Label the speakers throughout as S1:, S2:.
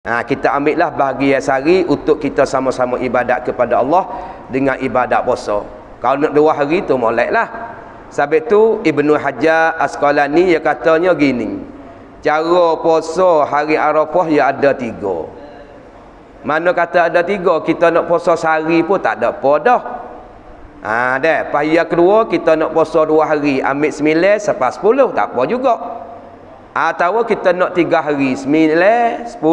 S1: Kita ambillah bahagian sehari untuk kita sama-sama ibadat kepada Allah dengan ibadat puasa. Kalau nak 2 hari tu moleklah. Sebab tu Ibnu Hajar Asqalani dia katanya gini. Cara puasa hari Arafah ya ada 3. Mana kata ada 3, kita nak puasa sehari pun tak ada apa dah. Dah. Pas yang kedua kita nak puasa 2 hari, ambil 9 sampai 10 tak apa juga. Atau kita nak 3 hari, 9, 10,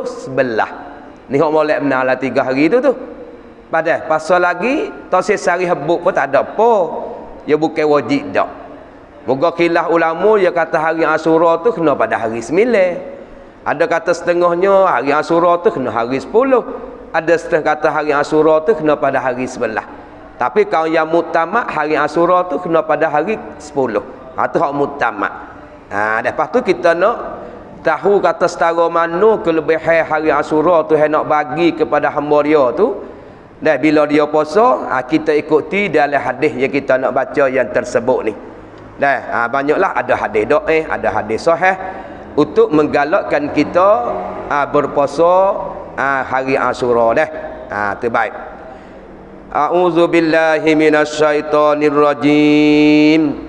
S1: 11. Ni hok molek benar lah 3 hari tu. Padahal pasal lagi tosih sehari hebuk pun tak ada apa. Ya bukan wajib dak. Moga khilaf ulama dia kata hari Ashura tu kena pada hari 9. Ada kata setengahnya hari Ashura tu kena hari 10. Ada setengah kata hari Ashura tu kena pada hari 11. Tapi kalau yang mutamak hari Ashura tu kena pada hari 10. Tu hak mutamak. Lepas tu kita nak tahu kata setara mana kelebihan hari Ashura tu yang nak bagi kepada hamba dia tu. Dan bila dia puasa, kita ikuti dalam hadis yang kita nak baca yang tersebut ni. Dan banyaklah ada hadis doa, ada hadis sahih untuk menggalakkan kita berpuasa hari Ashura dah. Terbaik. A'udzubillahi minasyaitonirrajim.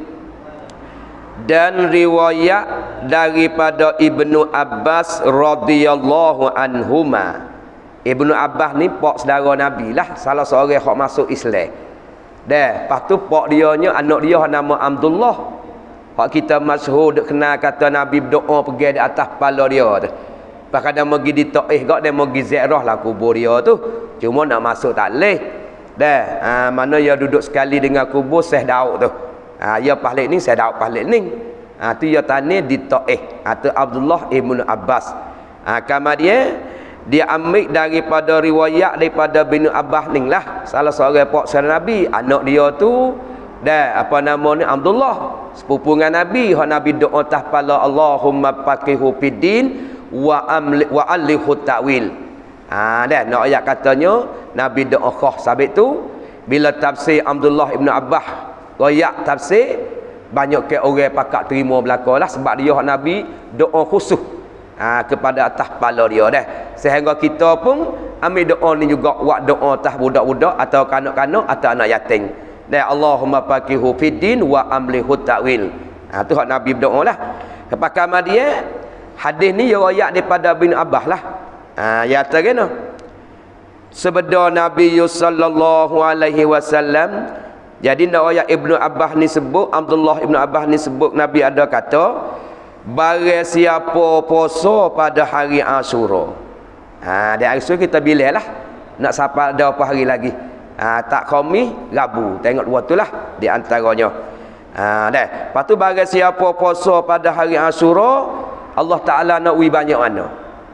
S1: Dan riwayat daripada Ibnu Abbas radhiyallahu anhuma. Ibnu Abbas ni pak saudara Nabi lah, salah seorang hak masuk Islam. Dah, lepas tu pak dianya anak dia nama Abdullah. Hak kita masyhur dak kenal kata Nabi berdoa pergi di atas kepala dia tu. Pas kadang pergi di Taif gak dia pergi ziarah lah kubur dia tu. Cuma nak masuk tak leh. Dah, mana dia duduk sekali dengan kubur Syekh Daud tu. Ya paling ni Syekh Daud paling ni. Tu dia tanya di Taif. Tu Abdullah Ibnu Abbas. Kemudian dia ambil daripada riwayat daripada Ibnu Abbas ni lah, salah seorang pak saudara Nabi, anak dia tu apa nama ni Abdullah, sepupu dengan Nabi. Hak Nabi doa atas kepala, Allahumma faqihu fiddin wa allihu ta'wil. Nak ayat katanya Nabi doa khah. Sabit tu bila tafsir Abdullah Ibnu Abbas royak tafsir, banyak ke orang pakak terima belaka lah, sebab dia hak Nabi doa khusus kepada atas kepala dia dah. Sehingga kita pun ambil doa ni juga, buat doa atas budak-budak atau kanak-kanak atau anak yatim. Dan Allahumma faqihu fiddin wa amlihu ta'wil. Tu hak Nabi berdoa lah. Kepada dia hadis ni riwayat daripada Ibnu Abbas lah. Ya kata sebeda Nabi sallallahu alaihi wasallam. Jadi riwayat Ibnu Abbas ni sebut, Abdullah Ibnu Abbas ni sebut Nabi ada kata, barang siapa puasa pada hari Ashura. Di hari Ashura kita pilih lah. Nak sampai ada apa hari lagi. Tak Khamis, Rabu. Tengok 2 tu lah di antaranya. Lepas tu barang siapa puasa pada hari Ashura, Allah Ta'ala nak uji banyak mana.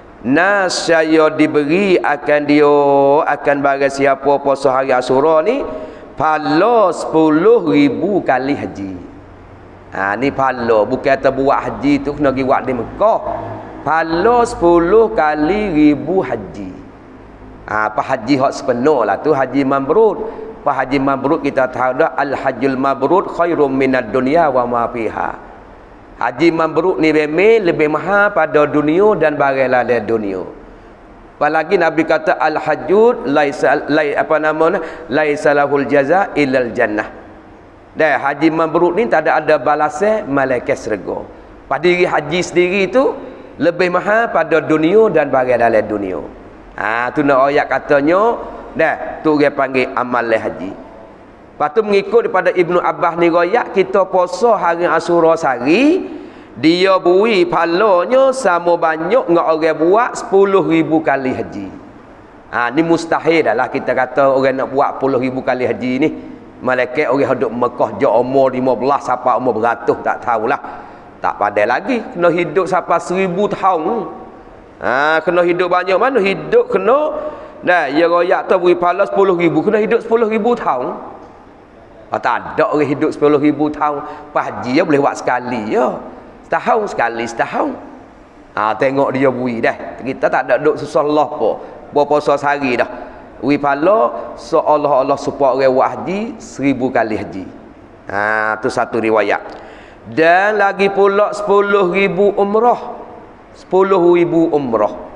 S1: Nasya diberi akan dia, akan barang siapa puasa hari Ashura ni, pahala 10,000 kali haji. Ni pahala, bukan kata buat haji tu kena pergi buat di Mekah. Pahala 10 kali 1000 haji. Apa haji hak sepenuh lah tu haji mabrur. Apa haji mabrur kita tahu dah, al hajjul mabrur khairum minad dunya wa ma fiha. Haji mabrur ni lebih mahal pada dunia dan barang lain dunia. Apalagi Nabi kata al hajjud laisa lahul jaza illal jannah. Dan haji mabrur ni tak ada balasan malaikat syurga. Pada diri haji sendiri tu lebih mahal pada dunia dan barang dalam dunia. Tu nak ayat katanya tu dia panggil amal haji. Lepas tu mengikut daripada Ibnu Abbas ni royak, kita puasa hari Ashura sehari, dia beri pahalanya sama banyak dengan orang buat 10,000 kali haji. Ni mustahil dah lah kita kata orang nak buat 10,000 kali haji ni. Malaikat orang hidup Mekah je umur 15 sampai umur beratus tak tahulah. Tak pandai lagi. Kena hidup sampai 1000 tahun. Kena hidup banyak mana? Hidup kena. Ya royak tu beri pahala 10,000. Kena hidup 10,000 tahun. Tak ada orang hidup 10,000 tahun. Haji ya boleh buat sekali ya. Setahun sekali, setahun. Tengok dia beri dah. Kita tak ada duduk susah Allah apa. Berpuasa sehari dah. Wi pala seolah-olah supaya orang buat haji 1000 kali haji. Tu satu riwayat. Dan lagi pula 10,000 umrah. 10,000 umrah.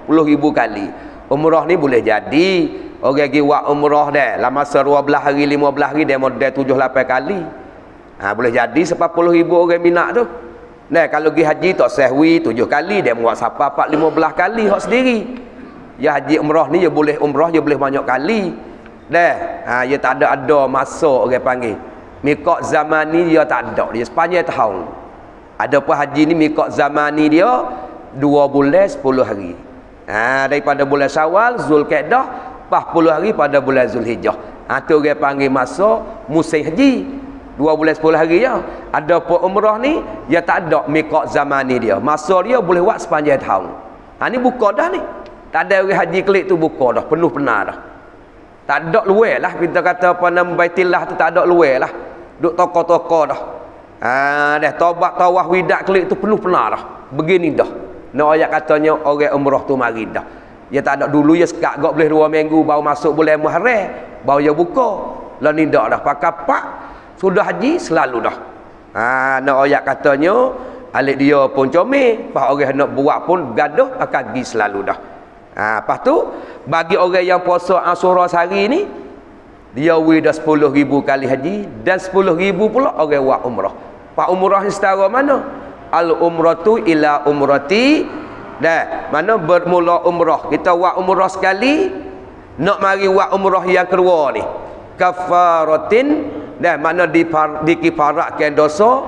S1: 10,000 kali. Umrah ni boleh jadi orang pergi buat umrah dah dalam masa 12 hari 15 hari dia modal 7-8 kali. Boleh jadi 10,000 orang minat tu. Nah, kalau pergi haji tak sehwi 7 kali dia buat siapa 4-15 kali hak sendiri. Ya haji umrah ni dia boleh umrah dia boleh banyak kali. Dah, dia tak ada masa orang panggil. Miqat zamani dia tak ada, dia sepanjang tahun. Adapun haji ni miqat zamani dia 2 bulan 10 hari. Daripada bulan Syawal, Zulkaidah, 40 hari pada bulan Zulhijjah. Tu orang panggil masa musim haji. 2 bulan 10 hari ya. Adapun umrah ni dia tak ada miqat zamani dia. Masa dia boleh buat sepanjang tahun. Ni buka dah ni. Tak ada orang haji kelik tu buka dah, penuh benar dah. Tak ada luar lah, kita kata apa nama Baitillah tu tak ada luar lah. Duk toko-toko dah. Dah taubat tawaf widak kelik tu penuh benar dah. Begini dah. Nak ayat katanya orang umrah tu mari dah. Dia tak ada dulu ya sekat gak boleh 2 minggu baru masuk bulan Muharram, baru dia buka. Lah ni dak dah pakai pak sudah haji selalu dah. Nak ayat katanya alik dia pun comel, pas orang nak buat pun gaduh akan pergi selalu dah. Lepas tu bagi orang yang puasa Ashura sehari ni dia dah 10,000 kali haji dan 10,000 pula orang buat umrah. Pak umrah ni setara mana? Al umratu ila umrati. Dah, mana bermula umrah. Kita buat umrah sekali, nak mari buat umrah yang kedua ni. Kafaratin, dah mana dikifaratkan dosa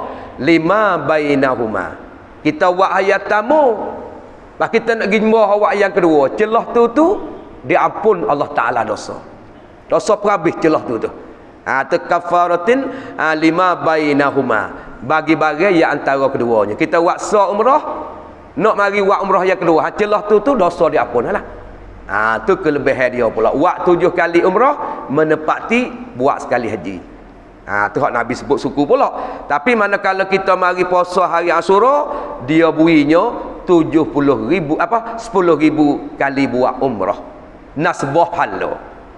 S1: 5 bainahuma. Kita buat ayat tamu. Bah kita nak pergi awak yang kedua, celah tu diampun Allah Taala dosa. Dosa perhabis celah tu. Kafaratin 5 bainahuma. Bagi-bagi yang antara keduanya. Kita buat umrah, nak mari buat umrah yang kedua. Celah tu dosa diampun lah. Tu kelebihan dia pula. Buat 7 kali umrah menepati buat sekali haji. Tu hak Nabi sebut suku pula. Tapi manakala kita mari puasa hari Ashura, dia bunyinya 10,000 kali buat umrah. Nasbah pahala.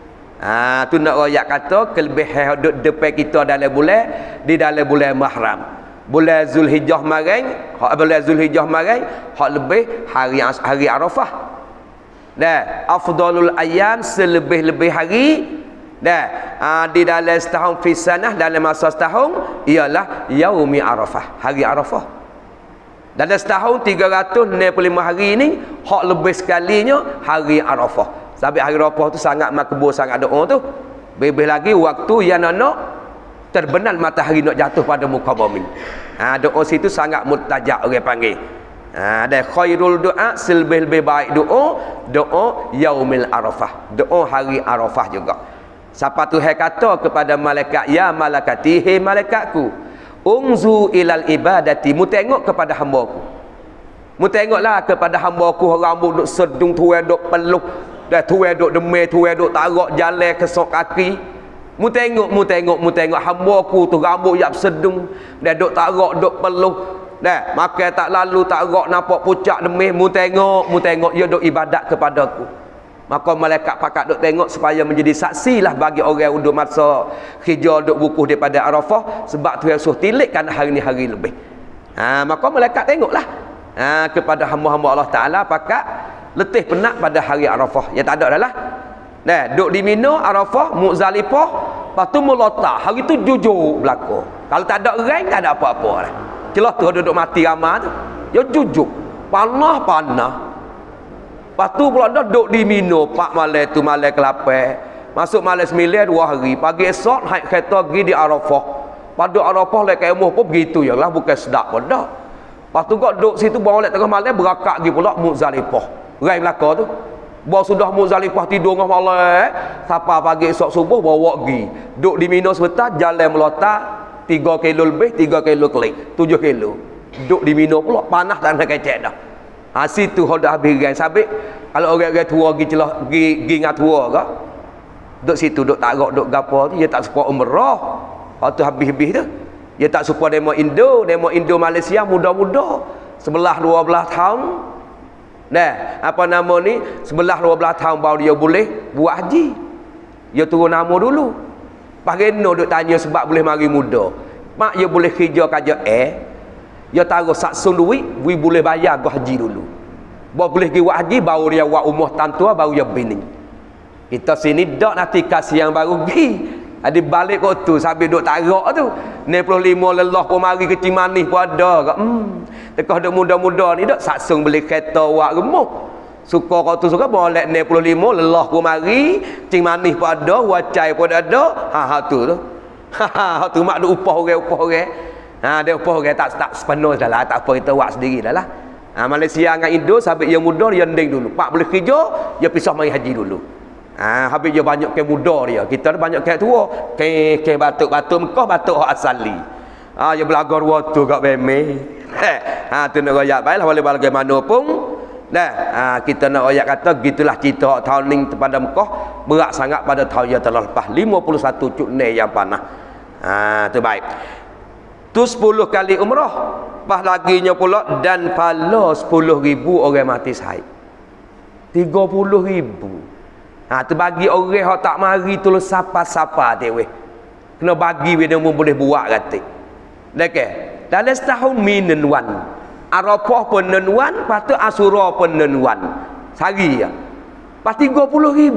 S1: Tu nak royak kata kelebihan depan kita dalam bulan di dalam bulan Muharram. Bulan Zulhijjah maring, hak lebih hari Arafah. Afdalul ayyam selebih-lebih hari. Di dalam setahun fi sanah, dalam masa setahun ialah yaumi Arafah, hari Arafah. Dalam setahun 365 hari ini hak lebih sekalinya hari Arafah. Sebab hari Arafah tu sangat makbul, sangat doa tu. Lebih lagi waktu yang nak terbenam matahari nak jatuh pada muka bumi. Doa situ sangat mustajab orang panggil. Dan khairul doa, selebih-lebih baik doa yaumil Arafah, doa hari Arafah juga. Siapa Tuhan kata kepada malaikat, ya malakati, hei malaikatku, unzu ilal ibadati, mu tengok kepada hamba-Ku. Mu tengoklah kepada hamba-Ku, rambut duk sedung, tuai duk peluh, dah tuai duk demai, tuai duk tarak jalan kesok kaki. Mu tengok hamba-Ku tu rambut yang sedung, dah duk tarak duk peluh, dah makan tak lalu tarak nampak pucak demai. Mu tengok dia duk ibadat kepadaku. Maka malaikat pakat duk tengok supaya menjadi saksi lah bagi orang yang duk masa hijau duk wukuf daripada Arafah, sebab tu yang suruh tilikkan hari ni hari lebih. Maka malaikat tengoklah kepada hamba-hamba Allah Ta'ala pakat letih penat pada hari Arafah. Ya tak ada dah lah. Duk di Mina, Arafah, Muzdalifah, lepas tu melotah. Hari tu jujur berlaku. Kalau tak ada orang, tak ada apa-apa lah. Celah tu duduk mati ramah tu. Ya jujur. Panah. Lepas tu pula dah duduk di Mina, 4 malam tu, malam ke-8. Masuk malam 9, 2 hari. Pagi esok, naik kereta pergi di Arafah. Pada Arafah, like emuh pun begitu je lah. Bukan sedap pun dah. Lepas tu kau duduk situ, bawa tengah malam, berakak pergi pula Muzdalifah. Rai belakang tu. Bawa sudah Muzdalifah tidur tengah malam. Sampai pagi esok subuh, bawa pergi. Duduk di Mina sebentar, jalan melotak. 3 kilo lebih, 3 kilo kelik. 7 kilo. Duduk di Mina pula, panas tak nak kecek dah. Situ dah habis rai sabit. Kalau orang-orang tua pergi dengan tua ke, duduk situ, duduk tarak, duduk gapo tu, dia tak suka umrah. Lepas tu habis-habis tu, dia tak suka demo Indo Malaysia muda-muda 11-12 tahun. Apa nama ni, 11-12 tahun baru dia boleh buat haji. Dia turun nama dulu. Pareno duk tanya sebab boleh mari muda. Mak dia boleh kerja kerja dia taruh saksun duit, we boleh bayar ke haji dulu. boleh pergi buat haji baru dia buat umrah tantua baru dia bini. Kita sini dak nanti kasih yang baru pergi. Ada balik kau tu sambil duk tarak tu. 65 lelah pun mari kecil manis pun ada kak. Tekah duk muda-muda ni dak saksung beli kereta wak gemuk. Suka kau tu suka boleh 65 lelah pun mari, cing manis pun ada, wacai pun ada. Ha tu tu. Ha tu mak duk upah orang. Ha dia upah orang tak sepenuh dah lah, tak apa kita buat sendiri dah lah. Ha Malaysia dengan Indo sampai yang muda dia ending dulu. Pak boleh kerja, dia pisah mari haji dulu. Ha habis dia banyak ke muda dia. Kita ni banyak ke tua. Ke batuk-batuk Mekah, batuk hak asali. Ha dia belagar waktu kat beme. Ha tu nak royak baiklah boleh bagaimanapun. Dah, kita nak ayat kata gitulah cerita tahun ni kepada Mekah berat sangat pada tahun yang telah lepas 51 cukne yang panah. Tu baik. Tu 10 kali umrah. Pas laginya pula dan pala 10,000 orang mati syahid. 30,000. Tu bagi orang yang tak mari tu siapa-siapa dia weh. Kena bagi dia boleh buat kata. Okey. Dalam setahun minenwan. Arafah pun nenuan, lepas tu Asyura pun nenuan. Sehari ya. Lepas 30,000.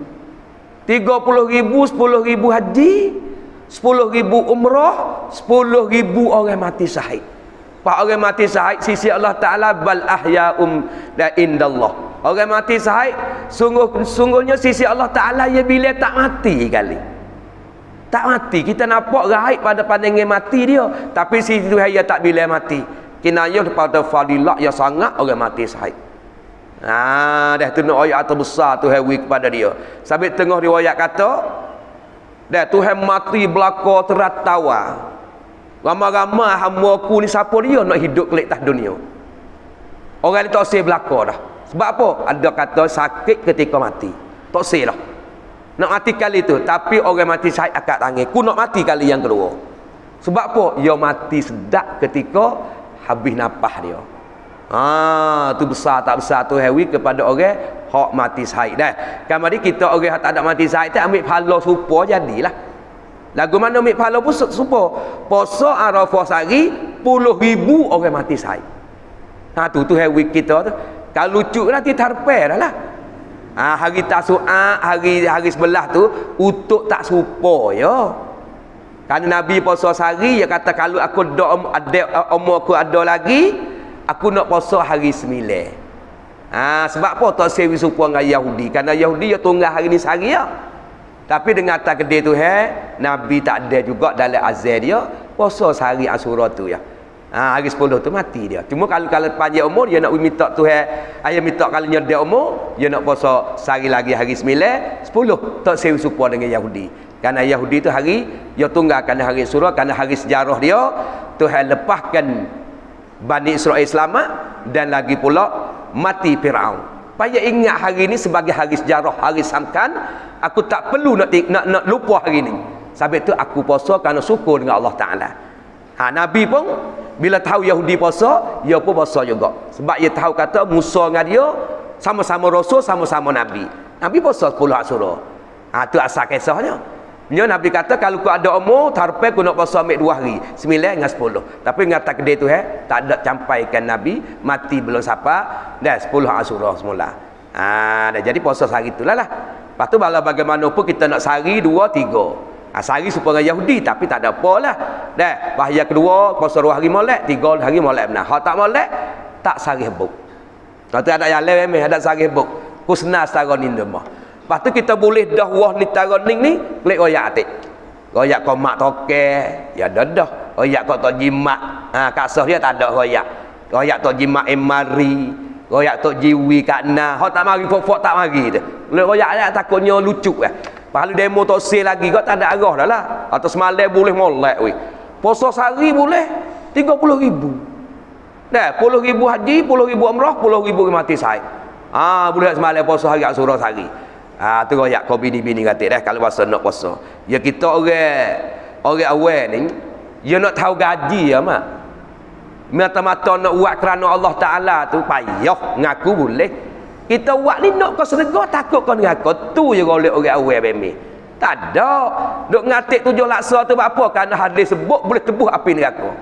S1: 30,000, 10,000 haji, 10,000 umrah, 10,000 orang mati syahid. Pak orang mati syahid sisi Allah Taala bal ahya'um la indallah. Orang mati syahid sungguhnya sisi Allah Taala ya bila tak mati kali. Tak mati. Kita nampak gaib pada pandangan mati dia, tapi sisi Tuhan dia tak bila mati. Kinayah daripada fadilah yang sangat orang mati syahid. Dah tu nak ayat terbesar Tuhan wi kepada dia. Sampai tengah riwayat kata, dah Tuhan mati belaka teratawa. Ramai-ramai hamba aku ni siapa dia nak hidup kelak atas dunia. Orang ni tak sah belaka dah. Sebab apa? Ada kata sakit ketika mati. Tak sah dah. Nak mati kali tu, tapi orang mati syahid akad tangan. Ku nak mati kali yang kedua. Sebab apa? Dia mati sedap ketika habis nafas dia. Tu besar tak besar tu hewi kepada orang hak mati syahid dah. Kamari kita orang hak tak ada mati syahid tu ambil pahala serupa jadilah. Lagu mana ambil pahala pun serupa. Puasa Arafah sehari 10,000 orang mati syahid. Tu hewi kita tu. Kalau lucu nanti tarpe dah lah. Hari Tasu'a, hari sebelah tu untuk tak serupa ya. Kerana Nabi puasa sehari, dia kata kalau aku ada umur aku ada lagi, aku nak puasa hari 9. Sebab apa tak sewi serupa dengan Yahudi? Kerana Yahudi dia tunggal hari ni sehari ya. Tapi dengan atas kedai tu Nabi tak ada juga dalam azan dia puasa sehari Asyura tu ya. Hari 10 tu mati dia. Cuma kalau panjang umur dia nak minta Tuhan, ayah minta kalau dia umur, dia nak puasa sehari lagi hari 9, 10 tak sewi serupa dengan Yahudi. Kerana Yahudi tu hari dia tunggalkan hari Asyura, kerana hari sejarah dia Tuhan lepaskan Bani Israel selamat dan lagi pula mati Firaun. Payah ingat hari ni sebagai hari sejarah, hari samkan. Aku tak perlu nak lupa hari ni. Sebab tu aku puasa kerana syukur dengan Allah Taala. Nabi pun bila tahu Yahudi puasa, dia pun puasa juga. Sebab dia tahu kata Musa dengan dia sama-sama rasul, sama-sama nabi. Nabi puasa 10 Asyura. Tu asal kisahnya. Nabi kata kalau ku ada umur tarpe ku nak puasa ambil 2 hari 9 dengan 10. Tapi ngata kedai tu tak ada campaikan Nabi mati belum siapa dah 10 Asyura semula. Dah jadi puasa sehari itulah lah. Lepas tu bagaimanapun kita nak sehari 2 3. Sehari supaya Yahudi tapi tak ada apa lah. Dah bahaya kedua puasa 2 hari molek, 3 hari molek benar. Hak tak molek tak sehari hebuk. Kalau tu ada yang lain ada sehari hebuk. Kusna setara ni demah. Lepas tu kita boleh dah wah ni taroning ni klik royak atik. Royak kau mak toke, ya dah. Royak kau tok jimat. Kasah dia tak ada royak. Royak tok jimat emari, royak tok jiwi kakna. Hak tak mari fok tak mari tu. Royak dia takutnya lucu ah. Kalau demo tok sel lagi kau tak ada arah dah lah. Atau semalam boleh molek weh. Puasa sehari boleh 30,000. Dah 10,000 haji, 10,000 umrah, 10,000 mati syahid. Boleh semalam puasa hari Asyura sehari. Tu royak kau bini-bini kata dah kalau puasa nak puasa. Ya kita orang awal ni, dia nak tahu gaji ya mak. Mata-mata nak buat kerana Allah Taala tu payah ngaku boleh. Kita buat ni nak kau sedekah takut kau ngaku. Tu je oleh orang awal bemi. Tak ada. Duk ngatik 7 laksa tu apa? Kerana hadis sebut boleh tebus api neraka.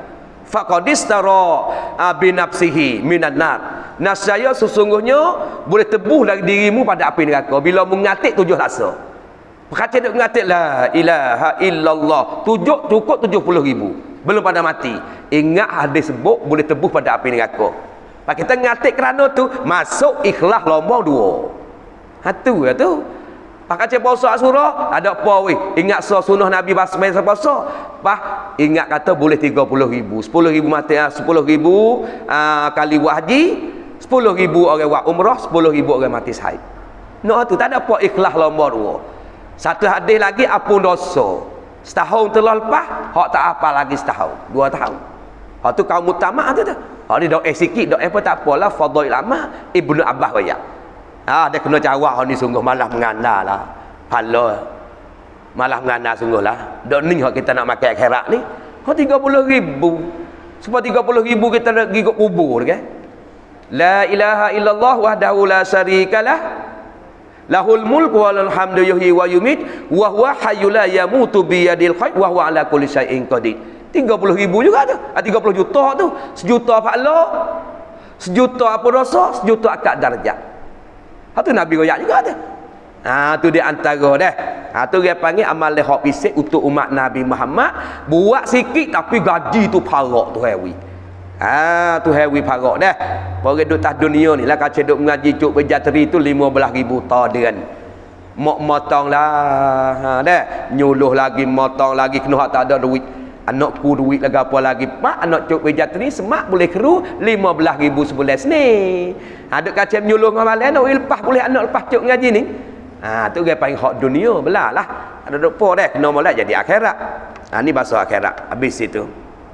S1: faqadistara binafsihi minan nar. Nasaya sesungguhnya boleh tebus dari dirimu pada api neraka bila mengatik 7 rasa. Perkataan duk mengatik la ilaha illallah cukup 70,000 belum pada mati. Ingat hadis sebut boleh tebus pada api neraka. Pak kita ngatik kerana tu masuk ikhlas lombong 2. Tu ya tu. Pak kata puasa Asyura ada apa weh? Ingat sunnah Nabi basmai puasa. Pak ingat kata boleh 30,000. 10,000 mati 10,000 kali buat haji, 10,000 orang buat umrah, 10,000 orang mati syahid. Tu tak ada apa ikhlas lombong 2. Satu hadis lagi apun dosa. Setahun telah lepas, hak tak apa lagi setahun, 2 tahun. Hak tu kaum utama tu tu. Hak ni doa sikit, doa apa tak apalah fadail lama Ibnu Abbas royak. Dia kena jawab hak ni sungguh malah menganda lah. Pala malah menganda sungguh lah. Dok ni hak kita nak makan akhirat ni. Hak 30,000. Sebab 30,000 kita nak pergi ke kubur kan. La ilaha illallah wahdahu la syarikalah. Lahul mulku walal hamdu yuhyi wa yumit wa huwa hayyul la yamutu bi yadil khair wa huwa ala kulli syai'in qadir. 30,000 juga tu. 30 juta tu. 1 juta pahala, 1 juta apa dosa, 1 juta akad darjat. Tu Nabi royak juga tu. Tu dia antara dah. Tu dia panggil amal hak pisik untuk umat Nabi Muhammad. Buat sikit tapi gaji tu parak tu hewi. Tu hewi parak dah. Orang duduk tas dunia ni lah kacau duduk mengaji cuk berjateri tu 15,000 taden. Mak motong lah. Dah. Nyuluh lagi, motong lagi, kena hak tak ada duit. Anakku duit lagi apa lagi. Mak anak cuk berjateri semak boleh keru 15,000 sebulan sini. Duk kacau menyuluh dengan malam nak lepas boleh anak lepas cuk ngaji ni. Tu dia panggil hak dunia belah lah. Ada duk po dah kena molek jadi akhirat. Ni bahasa akhirat. Habis itu.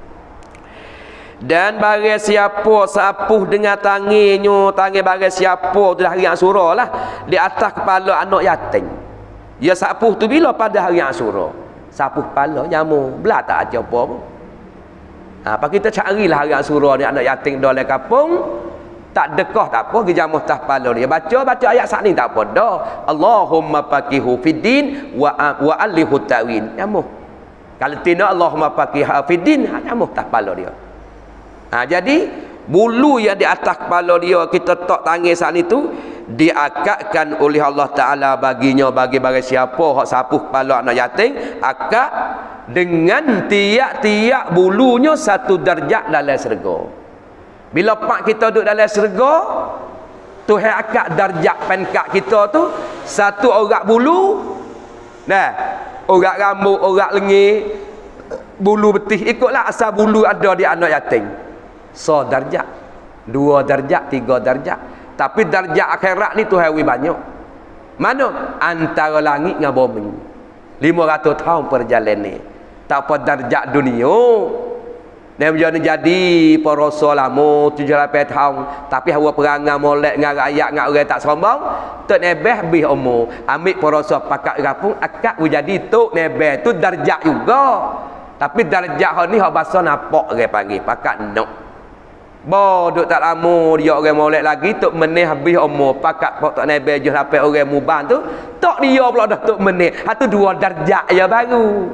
S1: Dan bagi siapa sapuh dengan tanginya, tangi bagi siapa tu hari Asyura lah di atas kepala anak yatim. Ya sapuh tu bila pada hari Asyura. Sapuh kepala nyamu, belah tak aja apa pun. Apa kita carilah hari Asyura ni anak yatim dalam kampung. Tak dekah tak apa, pergi jamuh tah kepala dia. Baca ayat saat ni tak apa dah. Allahumma faqihu fiddin wa alihu ta'win. Nyamuh. Kalau tidak Allahumma faqihu fiddin, nyamuh tah kepala dia. Jadi bulu yang di atas kepala dia kita tak tangis saat itu diakatkan oleh Allah Ta'ala baginya bagi siapa hak sapuh kepala anak yatim akad dengan tiap-tiap bulunya 1 darjat dalam syurga. Bila pak kita duduk dalam syurga Tuhan akad darjat pangkat kita tu 1 orak bulu. Orak rambut, orak lengan, bulu betih ikutlah asal bulu ada di anak yatim. Darjat 2 darjat 3 darjat. Tapi darjat akhirat ni Tuhan wi banyak. Mana? Antara langit dengan bumi 500 tahun perjalanan. Tak apa darjat dunia. Dan jadi peroso lama 7-8 tahun. Tapi hawa perangai molek dengan rakyat dengan orang tak sombong. Tok nebeh habis umur. Ambil peroso pakat rapung akak jadi tok nebeh tu darjat juga. Tapi darjat ni hak bahasa nampak orang panggil pakat nok. Duk tak lama dia orang molek lagi tok meneh habis umur pakat pok tok nebeh je sampai orang muban tu tok dia pula dah tok meneh. Tu 2 darjat ya baru.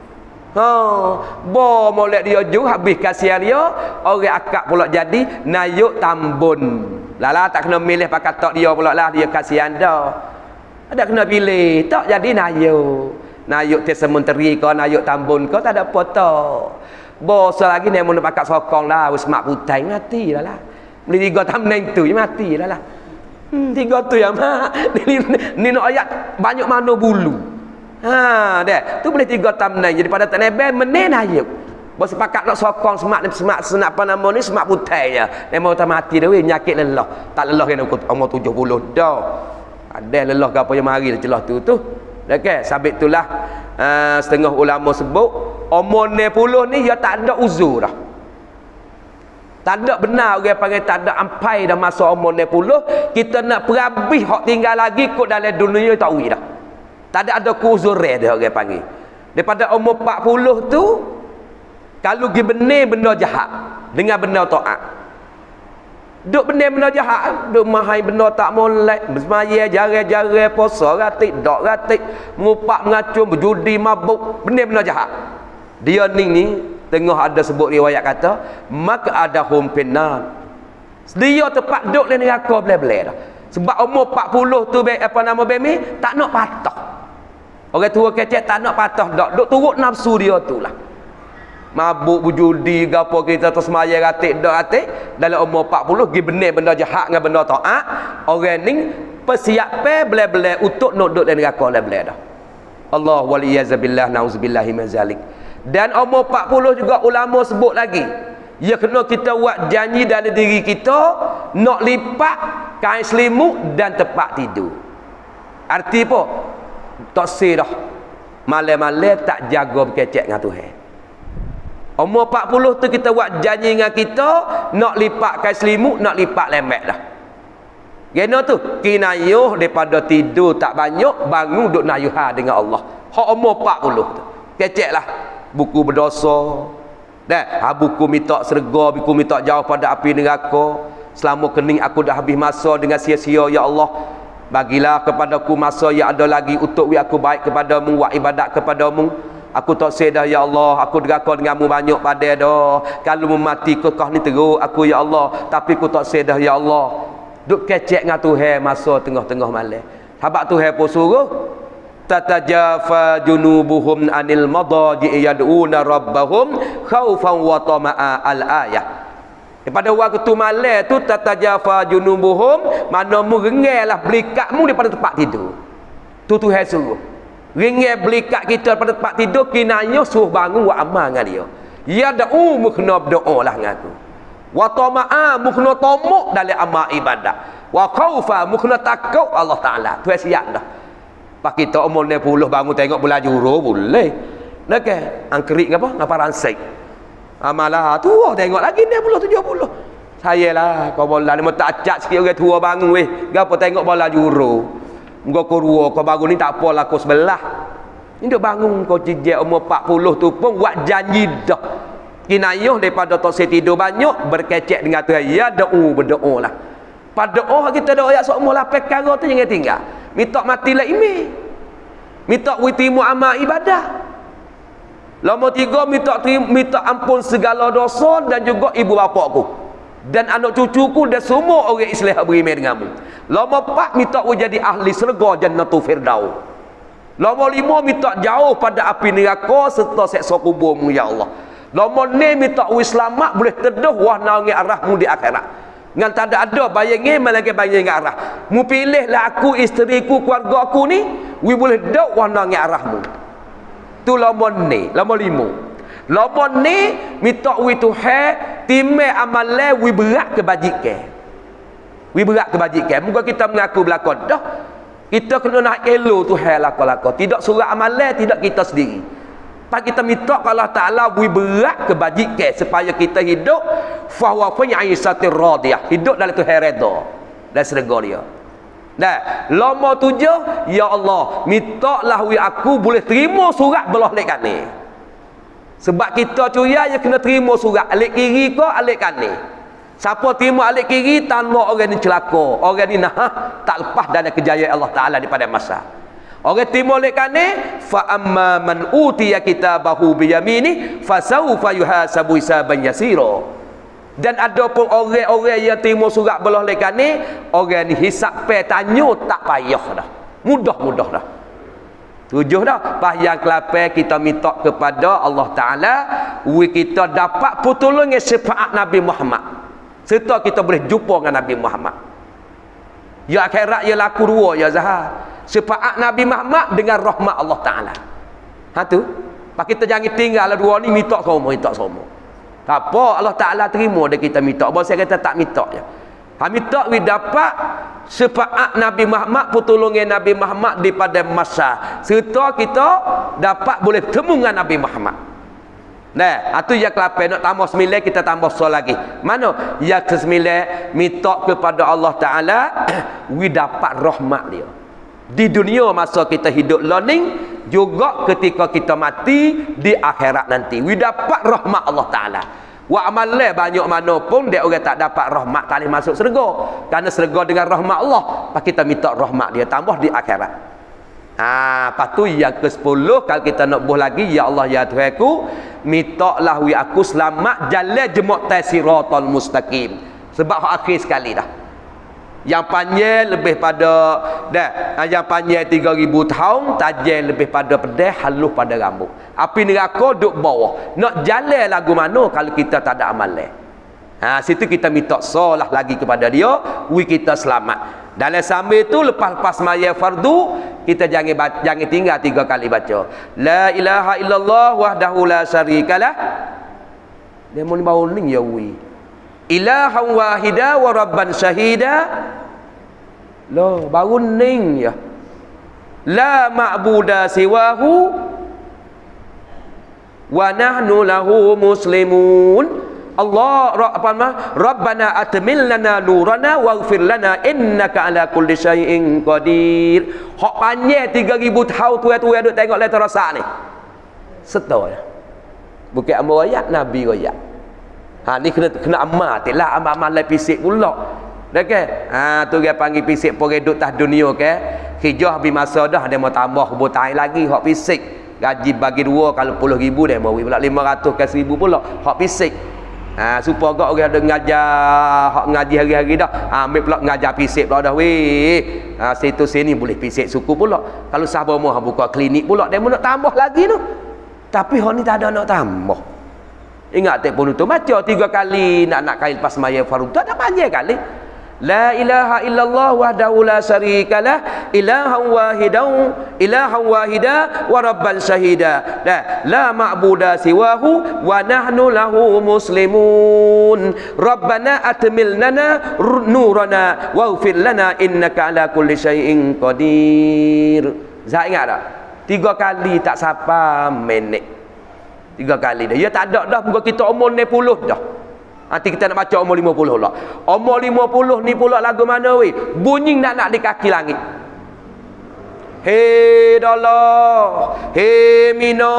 S1: Molek dia ju habis kasihan dia orang akak pula jadi nayuk tambun. Lala tak kena milih pakat tok dia pula lah dia kasihan dah. Ada kena pilih tok jadi nayuk tesa menteri kau nayuk tambun kau tak ada apa tok. Bosa lagi ni mau nak pakat sokong lah semak putai mati lah. Beli 3 tamneng tu mati lah. 3 tu ya mak. Ni nak ayat banyak mana bulu. Dah. Tu boleh 3 tamneng jadi pada tak nebel menen ayuk. Bos sepakat nak sokong semak apa nama ni semak putai ya. Ni mau tak mati dah weh nyakit lelah. Tak lelah kena umur 70 dah. Ada lelah ke apa yang mari celah tu. Okey, sabit itulah setengah ulama sebut umur 60 ni dia tak ada uzur dah. Tak ada benar orang panggil tak ada ampai dah masa umur 60 kita nak perabih hak tinggal lagi kot dalam dunia tak wi dah. Tak ada uzur dia orang panggil. Daripada umur 40 tu kalau pergi benar benda jahat dengan benda taat. Duk benda jahat, duk mahai benda tak molek, bersemaya jare-jare puasa ratik, dok ratik, mengupak mengacung, berjudi, mabuk, benda jahat. Dia ni Tengah ada sebut riwayat kata maq'adahum finnar. Dia tempat duduk dalam neraka belah-belah dah. Sebab umur 40 tu apa nama bemi tak nak patah. Orang tua kecek tak nak patah dak. Duk turut nafsu dia tu lah. Mabuk berjudi gapo kita tersemayang ratik dak ratik dalam umur 40 pergi benar benda jahat dengan benda taat. Orang ni persiapan belah-belah untuk nak duduk dalam neraka belah-belah dah. Allah waliyazabillah nauzubillahi min zalik. Dan umur 40 juga ulama sebut lagi, ya kena kita buat janji dalam diri kita nak lipat kain selimut dan tempat tidur. Arti apa? Tak sih dah malam-malam tak jaga berkecek dengan Tuhan. Umur 40 tu kita buat janji dengan kita nak lipat kain selimut, nak lipat lemak dah. Gena tu kinayuh daripada tidur tak banyak, bangun duk nayuha dengan Allah. Hak umur 40 tu keceklah buku berdosa dah, buku minta serga, buku minta jauh pada api neraka. Selama kening aku dah habis masa dengan sia-sia, ya Allah bagilah kepadaku masa yang ada lagi untuk aku baik kepadamu, buat ibadat kepadamu. Aku tak sedar ya Allah, aku deraka denganmu banyak pada dah. Kalau mati kekah ni teruk aku ya Allah, tapi aku tak sedar ya Allah. Duk kecek dengan Tuhan masa tengah-tengah malam. Habaq Tuhan pun suruh tatajafa junubuhum anil madaji yad'una rabbahum khaufan wa tama'a al-ayah. Pada waktu malam tu tatajafa junubuhum, mana mu rengellah belikatmu daripada tempat tidur. Tu Tuhan suruh. Rengel belikat kita daripada tempat tidur, kinanya suruh bangun buat amal dengan dia. Yad'u mukna berdoa lah dengan aku. Wa tama'a mukna tamak dalam amal ibadat. Wa khaufa mukna takut Allah Taala. Tuhan siap dah. Pak kita umur 60 bangun tengok bulan juro boleh. Nak ke? Angkerik ngapa? Ngapa ransik. Amalah tua tengok lagi 60 70. Sayalah kau bola ni tak acak sikit orang tua bangun weh. Gapo tengok bola juro. Engkau kurua kau bangun ni tak apa lah kau sebelah. Ni duk bangun kau cijek umur 40 tu pun buat janji dah. Kinayuh daripada tak tidur banyak berkecek dengan Tuhan. Ya doa berdoa lah. Pada doa kita doa ayat seumur 8 perkara tu jangan tinggal. Minta mati lah imi. Minta witimu amal ibadah. Lama 3 minta ampun segala dosa dan juga ibu bapakku dan anak cucuku dan semua orang Islam beriman denganmu. Lama 4 minta jadi ahli syurga jannatul firdaus. Lama 5 minta jauh pada api neraka serta seksa kuburmu ya Allah. Lama 6 minta selamat boleh teduh wahna ngi arahmu di akhirat. Ngan tak ada bayangin malagi bayangin arah. Mu pilihlah aku, isteriku, keluarga aku ni, we boleh dok wahna ngi arahmu. Tu lama ni, lama 5. Lama ni minta we Tuhan timai amalan we berat ke bajikan. We berat ke bajikan. Muka kita mengaku belakang dah. Kita kena nak elo Tuhan laka-laka. Tidak surat amalan, tidak kita sendiri. Pak kita minta ke Allah Ta'ala we berat ke bajikan supaya kita hidup fahuwa fi 'aisatir radiyah. Hidup dalam Tuhan redha dan syurga dia. Nah, lama 7 ya Allah, mintalah we aku boleh terima surat belah alik kanan. Sebab kita cuya ya kena terima surat alik kiri ke alik kanan. Siapa terima alik kiri tanda orang ni celaka, orang ni tak lepas dari kejayaan Allah Ta'ala daripada masa. Orang terima alik kanan, fa amma man utiya kitabahu bi yamini fa sawfa yuhasabu hisaban yasira. Dan ada pun orang-orang yang terima surat belah lekan ni, orang ni hisap pe tanya tak payah dah. Mudah-mudah dah. 7 dah. Pas yang ke-8 kita minta kepada Allah Taala, kita dapat pertolongan syafaat Nabi Muhammad. Serta kita boleh jumpa dengan Nabi Muhammad. Ya akhirat ya laku dua ya Zahar. Syafaat Nabi Muhammad dengan rahmat Allah Taala. Ha tu. Pas kita jangan tinggal dua ni minta semua. Tak apa Allah Ta'ala terima dia kita minta. Bahawa saya kata tak minta je. Minta we dapat syafaat Nabi Muhammad, pertolongan Nabi Muhammad daripada masa. Serta kita dapat boleh temu dengan Nabi Muhammad. Nah, itu yang ke-8. Nak tambah 9 kita tambah soal lagi. Mana? Yang ke-9 minta kepada Allah Ta'ala we dapat rahmat dia. Di dunia masa kita hidup learning, juga ketika kita mati di akhirat nanti we dapat rahmat Allah Ta'ala. Wa amalan banyak mana pun dia orang tak dapat rahmat tak boleh masuk syurga. Kerana syurga dengan rahmat Allah, pak kita minta rahmat dia tambah di akhirat. Lepas tu yang ke-10 kalau kita nak buh lagi, ya Allah ya Tuhanku, mintalah wi aku selamat jalan jemuk siratal mustaqim. Sebab hak akhir sekali dah. Yang panjang lebih pada yang panjang 3000 tahun, tajam lebih pada pedih, halus pada rambut. Api neraka duduk bawah. Nak jalan lagu mana kalau kita tak ada amalan? Situ kita minta solah lagi kepada dia, wi kita selamat. Dalam sambil tu lepas sembahyang fardu, kita jangan tinggal 3 kali baca la ilaha illallah wahdahu la syarikalah. Dia mau bau ning ya wi. Ilahan wahida wa rabban syahida. Loh, baru ning ya. La ma'buda siwahu wa nahnu lahu muslimun. Allah Rabbana atmil lana nurana waghfir lana innaka ala kulli syai'in qadir. Hak panjang 3000 tahun tuai-tuai duk tengok letter rosak ni. Setul ya. Bukan amal royak, Nabi royak. Ni kena amal, taklah amal pisik pula. Dah ke? Tu dia panggil pisik poreduk tah dunia ke. Hijrah habis masa dah dia mau tambah kebutai lagi hak pisik. Gaji bagi 2 kalau 10,000 dia mau pula 500 ke 1000 pula hak pisik. Supaya gak orang ada ngajar hak ngaji hari-hari dah. Ambil pula ngajar pisik pula dah weh. Situ sini boleh pisik suku pula. Kalau sahabat mau buka klinik pula dia mau nak tambah lagi tu. Tapi hak ni tak ada nak tambah. Ingat tak pun tu baca 3 kali nak kail pas sembahyang fardu. Tak ada panjang kali. La ilaha illallah wahdahu la syarikalah ilahan wahida wa rabban syahida la ma'buda siwahu wa nahnu lahu muslimun. Rabbana atmil lana nurana waghfir lana innaka ala kulli syai'in qadir. Zat ingat tak? 3 kali tak sampai minit. 3 kali dah. Ya tak ada dah muka kita umur 60 dah. Nanti kita nak baca umur 50 pula. Umur 50 ni pula lagu mana weh? Bunyi nak di kaki langit. Hei Allah, hei Mino,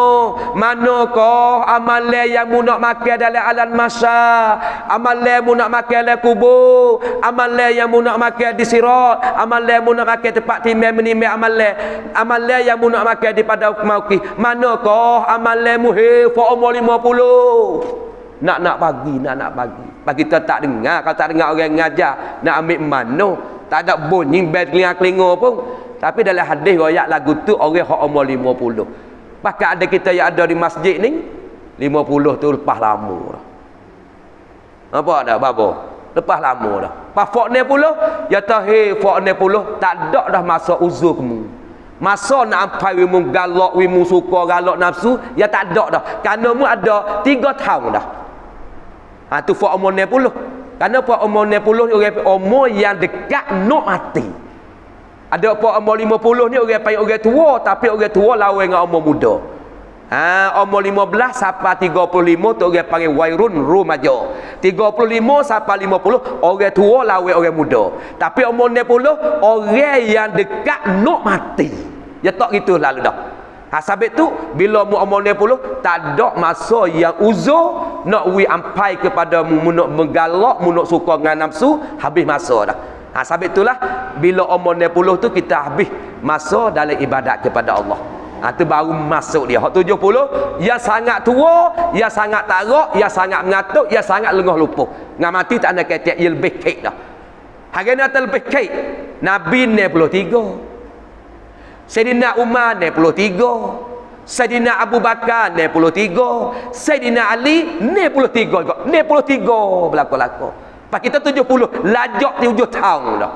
S1: manakah amalan yang mu nak makan dalam alam masa, amalan mu nak makan dalam kubur, amalan yang mu nak makan di sirat, amalan mu nak makan tempat timbang menimba amalan yang mu nak makan di pada mauqif. Manakah amalan mu hei fa umur 50? Nak bagi. Bagi kita tak dengar. Kalau tak dengar orang ngajar, nak ambil mana? Tak ada bunyi bed kelinga pun. Tapi dalam hadis royak lagu tu orang hak umur 50. Bahkan ada kita yang ada di masjid ni 50 tu lepas lama dah. Apa dah babo? Lepas lama dah. Pas fak 60 ya tahir fak 60 tak ada dah masa uzur kamu. Masa nak ampai wimu galak, wimu suka galak nafsu, ya tak ada dah. Kerana mu ada 3 tahun dah. Tu fak umur 60. Kerana fak umur 60 ni orang umur yang dekat nak mati. Ada fak umur 50 ni orang panggil orang tua, tapi orang tua lawan dengan umur muda. Umur 15 sampai 35 tu orang panggil wairun rumaja. 35 sampai 50 orang tua lawan orang muda. Tapi umur 60 orang yang dekat nak mati. Ya tak gitu lalu dah. Sebab tu bila mu umur 60 tak ada masa yang uzur nak wi ampai kepada mu nak menggalak, mu nak suka dengan nafsu, habis masa dah. Sebab itulah bila umur 60 tu kita habis masa dalam ibadat kepada Allah. Itu baru masuk dia. Hak 70 yang sangat tua, yang sangat tarak, yang sangat mengatuk, yang sangat lengah lupa. Dengan mati tak ada kata ia lebih kek dah. Hari ni lebih kek. Nabi 63. Sayyidina Umar 63, Sayyidina Abu Bakar 63, Sayyidina Ali 63 juga. 63 berlaku-laku. Pak kita 70, lajak 7 tahun dah.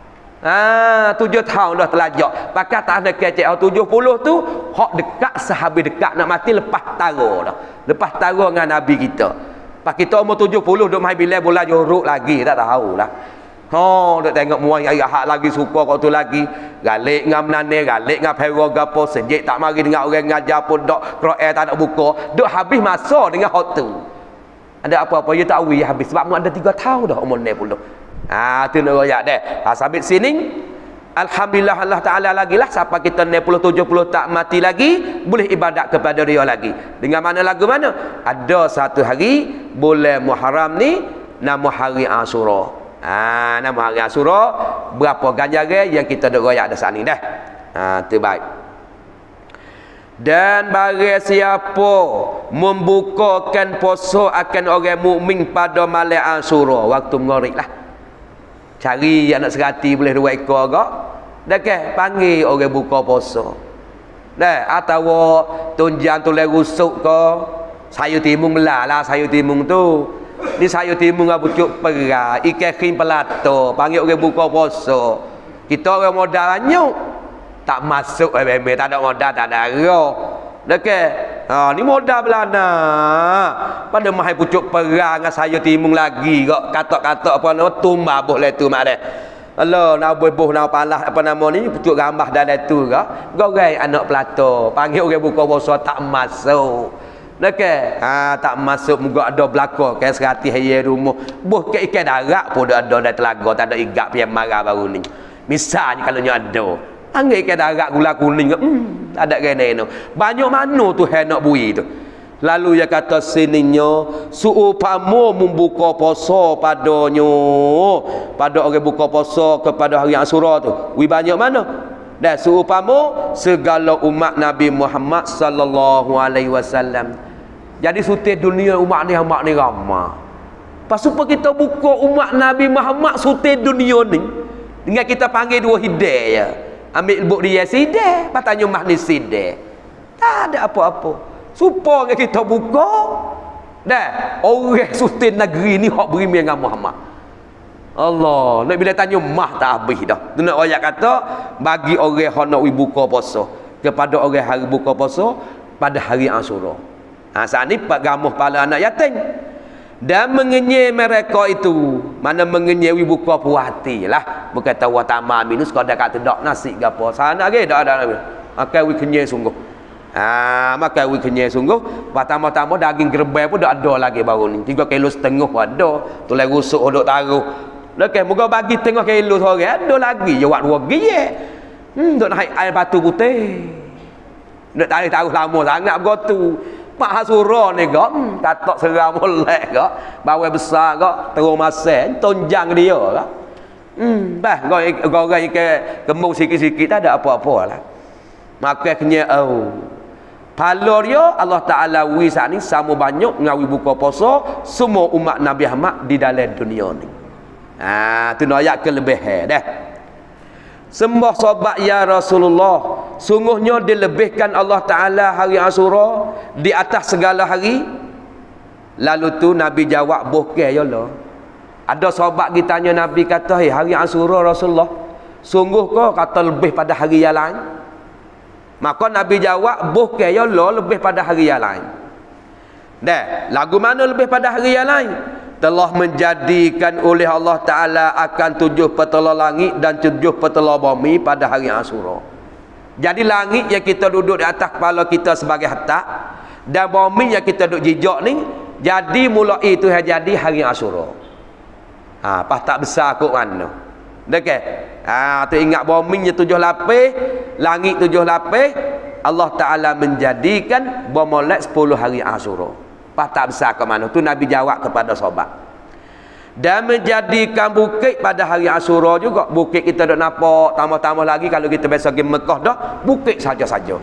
S1: 7 tahun dah terlajak. Pakai tak ada kecek 70 tu hak dekat sahabat dekat nak mati lepas tara dah. Lepas tara dengan Nabi kita. Pak kita umur 70 duk mai bila bola jorok lagi tak tahulah. Duk tengok muai hak lagi suka kau tu lagi. Galik ngam nane, galik ngam hero gapo, sejik tak mari dengan orang ngajar pun dak Quran tak nak buka. Duk habis masa dengan hak tu. Ada apa-apa ya tak wi habis sebab mu ada 3 tahun dah umur 60. Tu nak royak dah. Sampai sini alhamdulillah Allah Taala lagilah siapa kita 60 70 tak mati lagi boleh ibadat kepada dia lagi. Dengan mana lagu mana? Ada satu hari bulan Muharram ni nama hari Ashura. Nama hari Ashura berapa ganjaran yang kita dak royak dah saat ni dah. Tu baik. Dan barang siapa membukakan puasa akan orang mukmin pada malam Ashura, waktu maghrib lah. Cari anak serati boleh 2 ekor gak. Dah ke panggil orang buka puasa. Dah atau tunjang tulen rusuk ke, sayur timun belah lah sayur timun tu. Ni sayur timun dengan pucuk perah, ikan kering pelato, panggil orang buka puasa. Kita orang modal banyak. Tak masuk memang tak ada modal, tak ada arah. Dah ke? Ni modal belana. Pada mahal pucuk perah dengan sayur timun lagi kok katak-katak apa nama tumbah boleh tu mak dah. Allah nak boh nak palah apa nama ni pucuk gambah dalam tu kak. Goreng anak pelato, panggil orang buka puasa tak masuk. Dah ke? Tak masuk muka ada belakang ke serati hayai rumah. Boh ke ikan darat pun ada dalam telaga, tak ada igak pian marah baru ni. Misalnya kalau ada panggil ikan darat gula kuning tak ada kena no. Banyak mana tu hai nak bui tu. Lalu dia kata sininya suupama membuka puasa padanya pada orang buka puasa kepada hari Ashura tu. Wi banyak mana? Dan suupama segala umat Nabi Muhammad sallallahu alaihi wasallam. Jadi sutir dunia umat ni ramai. Pasal kita buka umat Nabi Muhammad sutir dunia ni dengan kita panggil 2 hidayah. Ambil buk dia sideh, patanya mahni sideh. Tak ada apa-apa. Supaya kita buka. Dah, orang sultan negeri ni hak beri dengan Muhammad. Allah, nak bila tanya mah tak habis dah. Tu nak ayat kata bagi orang hak nak buka puasa kepada orang hari buka puasa pada hari Ashura. Saat ni pak gamuh pala anak yatim. Dan mengenyai mereka itu, mana mengenyai buka puas hati lah, bukan tahu tamam minus sekadar kat tedak nasi gapo sana ke dak ada makan wi kenyai sungguh. Makan wi kenyai sungguh, pertama-tama daging gerbel pun dak ada lagi baru ni 3,5 kilo pun ada, tulai rusuk duk taruh. Okey, moga bagi 3 kilo seorang ada lagi je wak 2 giyek. Duk naik air batu putih. Duk taruh lama sangat begitu. Pak Ashura ni kok katak seram molek kok bawai besar kok terus masuk tonjang dia kok bah goreng ke gemuk sikit-sikit tak ada apa-apa lah maka kena pala dia Allah Taala wi saat ni sama banyak ngawi buka puasa semua umat Nabi Muhammad di dalam dunia ni. Tu ayat kelebihan dah. Sembah sahabat ya Rasulullah, sungguhnya dilebihkan Allah Ta'ala hari Ashura di atas segala hari. Lalu tu Nabi jawab bukan ya Allah. Ada sahabat kita tanya Nabi kata, hari Ashura Rasulullah, sungguh kau kata lebih pada hari yang lain? Maka Nabi jawab bukan ya Allah, lebih pada hari yang lain. Dah, lagu mana lebih pada hari yang lain? Telah menjadikan oleh Allah Ta'ala akan 7 petala langit dan 7 petala bumi pada hari Ashura. Jadi langit yang kita duduk di atas kepala kita sebagai hatak dan bumi yang kita duduk jijak ni jadi mulai itu jadi hari Ashura. Pas tak besar kot mana. Okey. Tu ingat bumi nya 7 lapis, langit 7 lapis, Allah Ta'ala menjadikan bermulai 10 hari Ashura. Pas tak besar ke mana tu Nabi jawab kepada sahabat. Dan menjadikan bukit pada hari Ashura juga. Bukit kita dak nampak tambah-tambah lagi kalau kita biasa pergi Mekah dah, bukit saja-saja.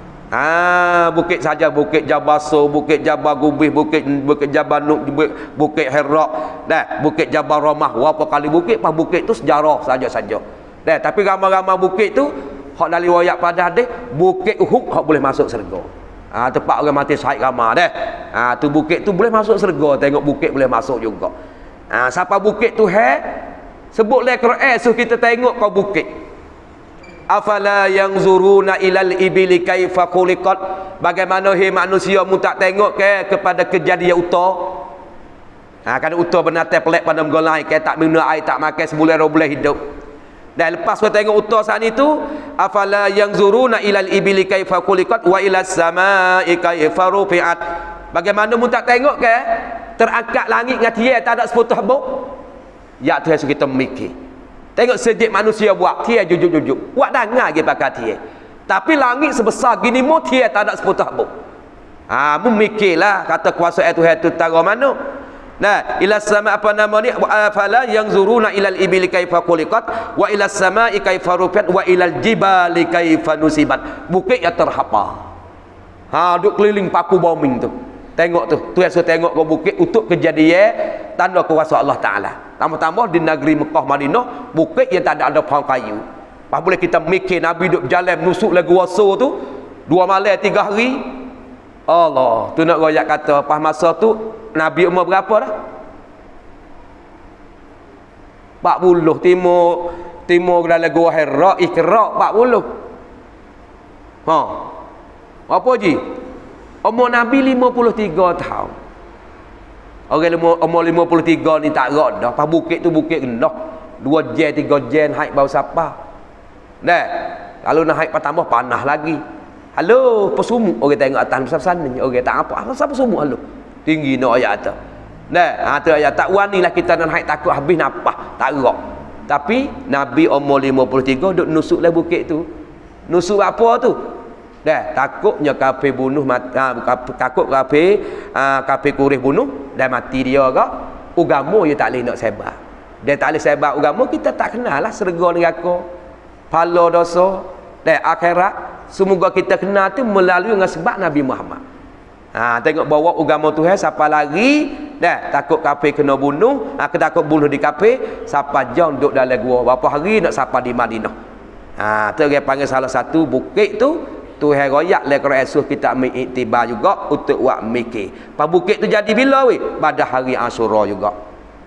S1: Bukit saja, bukit Jabaso, bukit Jabal Gubih, bukit Jabal Nuk, bukit Herak, dah, bukit Jabal Ramah, berapa kali bukit, pas bukit tu sejarah saja-saja. Dah, tapi ramai-ramai bukit tu hak dari riwayat pada hadis, bukit Uhud hak boleh masuk syurga. Tempat orang mati syahid ramai dah. Tu bukit tu boleh masuk syurga, tengok bukit boleh masuk juga. Siapa bukit tu sebut le Quran suruh kita tengok kau bukit. Afala yanzuruna ilal ibili kaifa khuliqat, bagaimana manusia mu tak tengok kepada kejadian uta. Kan uta binatang pelik pada menggolai tak minum air, tak makan sebulan 2 bulan hidup. Dan lepas kau tengok uta saat itu, afala yanzuruna ilal ibili kaifa khuliqat wa ilas samai kaifa rufi'at, bagaimana mu tak tengok terangkat langit dengan tiang tak ada sepotong habuk. Ya Tuhan suruh kita mikir. Tengok sejak manusia buat tiang jujuk-jujuk, buat dangar lagi pakai tiang, tapi langit sebesar gini mu tiang tak ada sepotong habuk. Mu mikirlah kata kuasa Tuhan tu taruh mana. Nah, ila sama apa nama ni, fala yanzuruna ilal ibili kaifa khuliqat wa ila samai kaifa rufiat wa ilal jibali kaifa nusibat. Bukit yang terhapa. Duk keliling paku bombing tu. Tengok tu. Tu yang saya tengok ke bukit untuk kejadian tanda kuasa Allah Taala. Tambah-tambah di negeri Mekah Madinah, bukit yang tak ada pohon kayu. Pas boleh kita mikir Nabi duk jalan menusuk lagu wasa tu 2 malam 3 hari. Allah, tu nak royak kata pas masa tu Nabi umur berapa dah? 40. Timur dalam gua Hira, Iqra 40. Apa ji? Umur Nabi 53 tahun. Orang umur 53 ni tak rak dah. Pas bukit tu bukit rendah. 2 jen 3 jen haid bau siapa. Dah. Kalau nak haid tambah panas lagi. Halo, pesumuk orang tengok atas besar-besar ni. Orang tak apa. Siapa pesumuk halo? Tinggi nak ayat atas. Nah, tu ayat tak wanilah kita nak haid takut habis napah, tak rak. Tapi Nabi umur 53 duk nusuk lah bukit tu. Nusuk apa tu? Dah, takutnya kafir bunuh takut kafir kurih bunuh dan mati dia ke. Agama dia tak boleh nak sebar. Dia tak boleh sebar agama, kita tak kenal lah serga neraka. Pahala dosa dan akhirat. Semoga kita kenal tu melalui dengan sebab Nabi Muhammad. Tengok bawa agama Tuhan siapa lari dah takut kafir kena bunuh, takut bunuh di kafir, siapa jauh duduk dalam gua berapa hari nak siapa di Madinah. Tu dia panggil salah satu bukit tu Tuhan royak le Rasul kita ambil iktibar juga untuk buat mikir. Pas bukit tu jadi bila weh? Pada hari Asyura juga.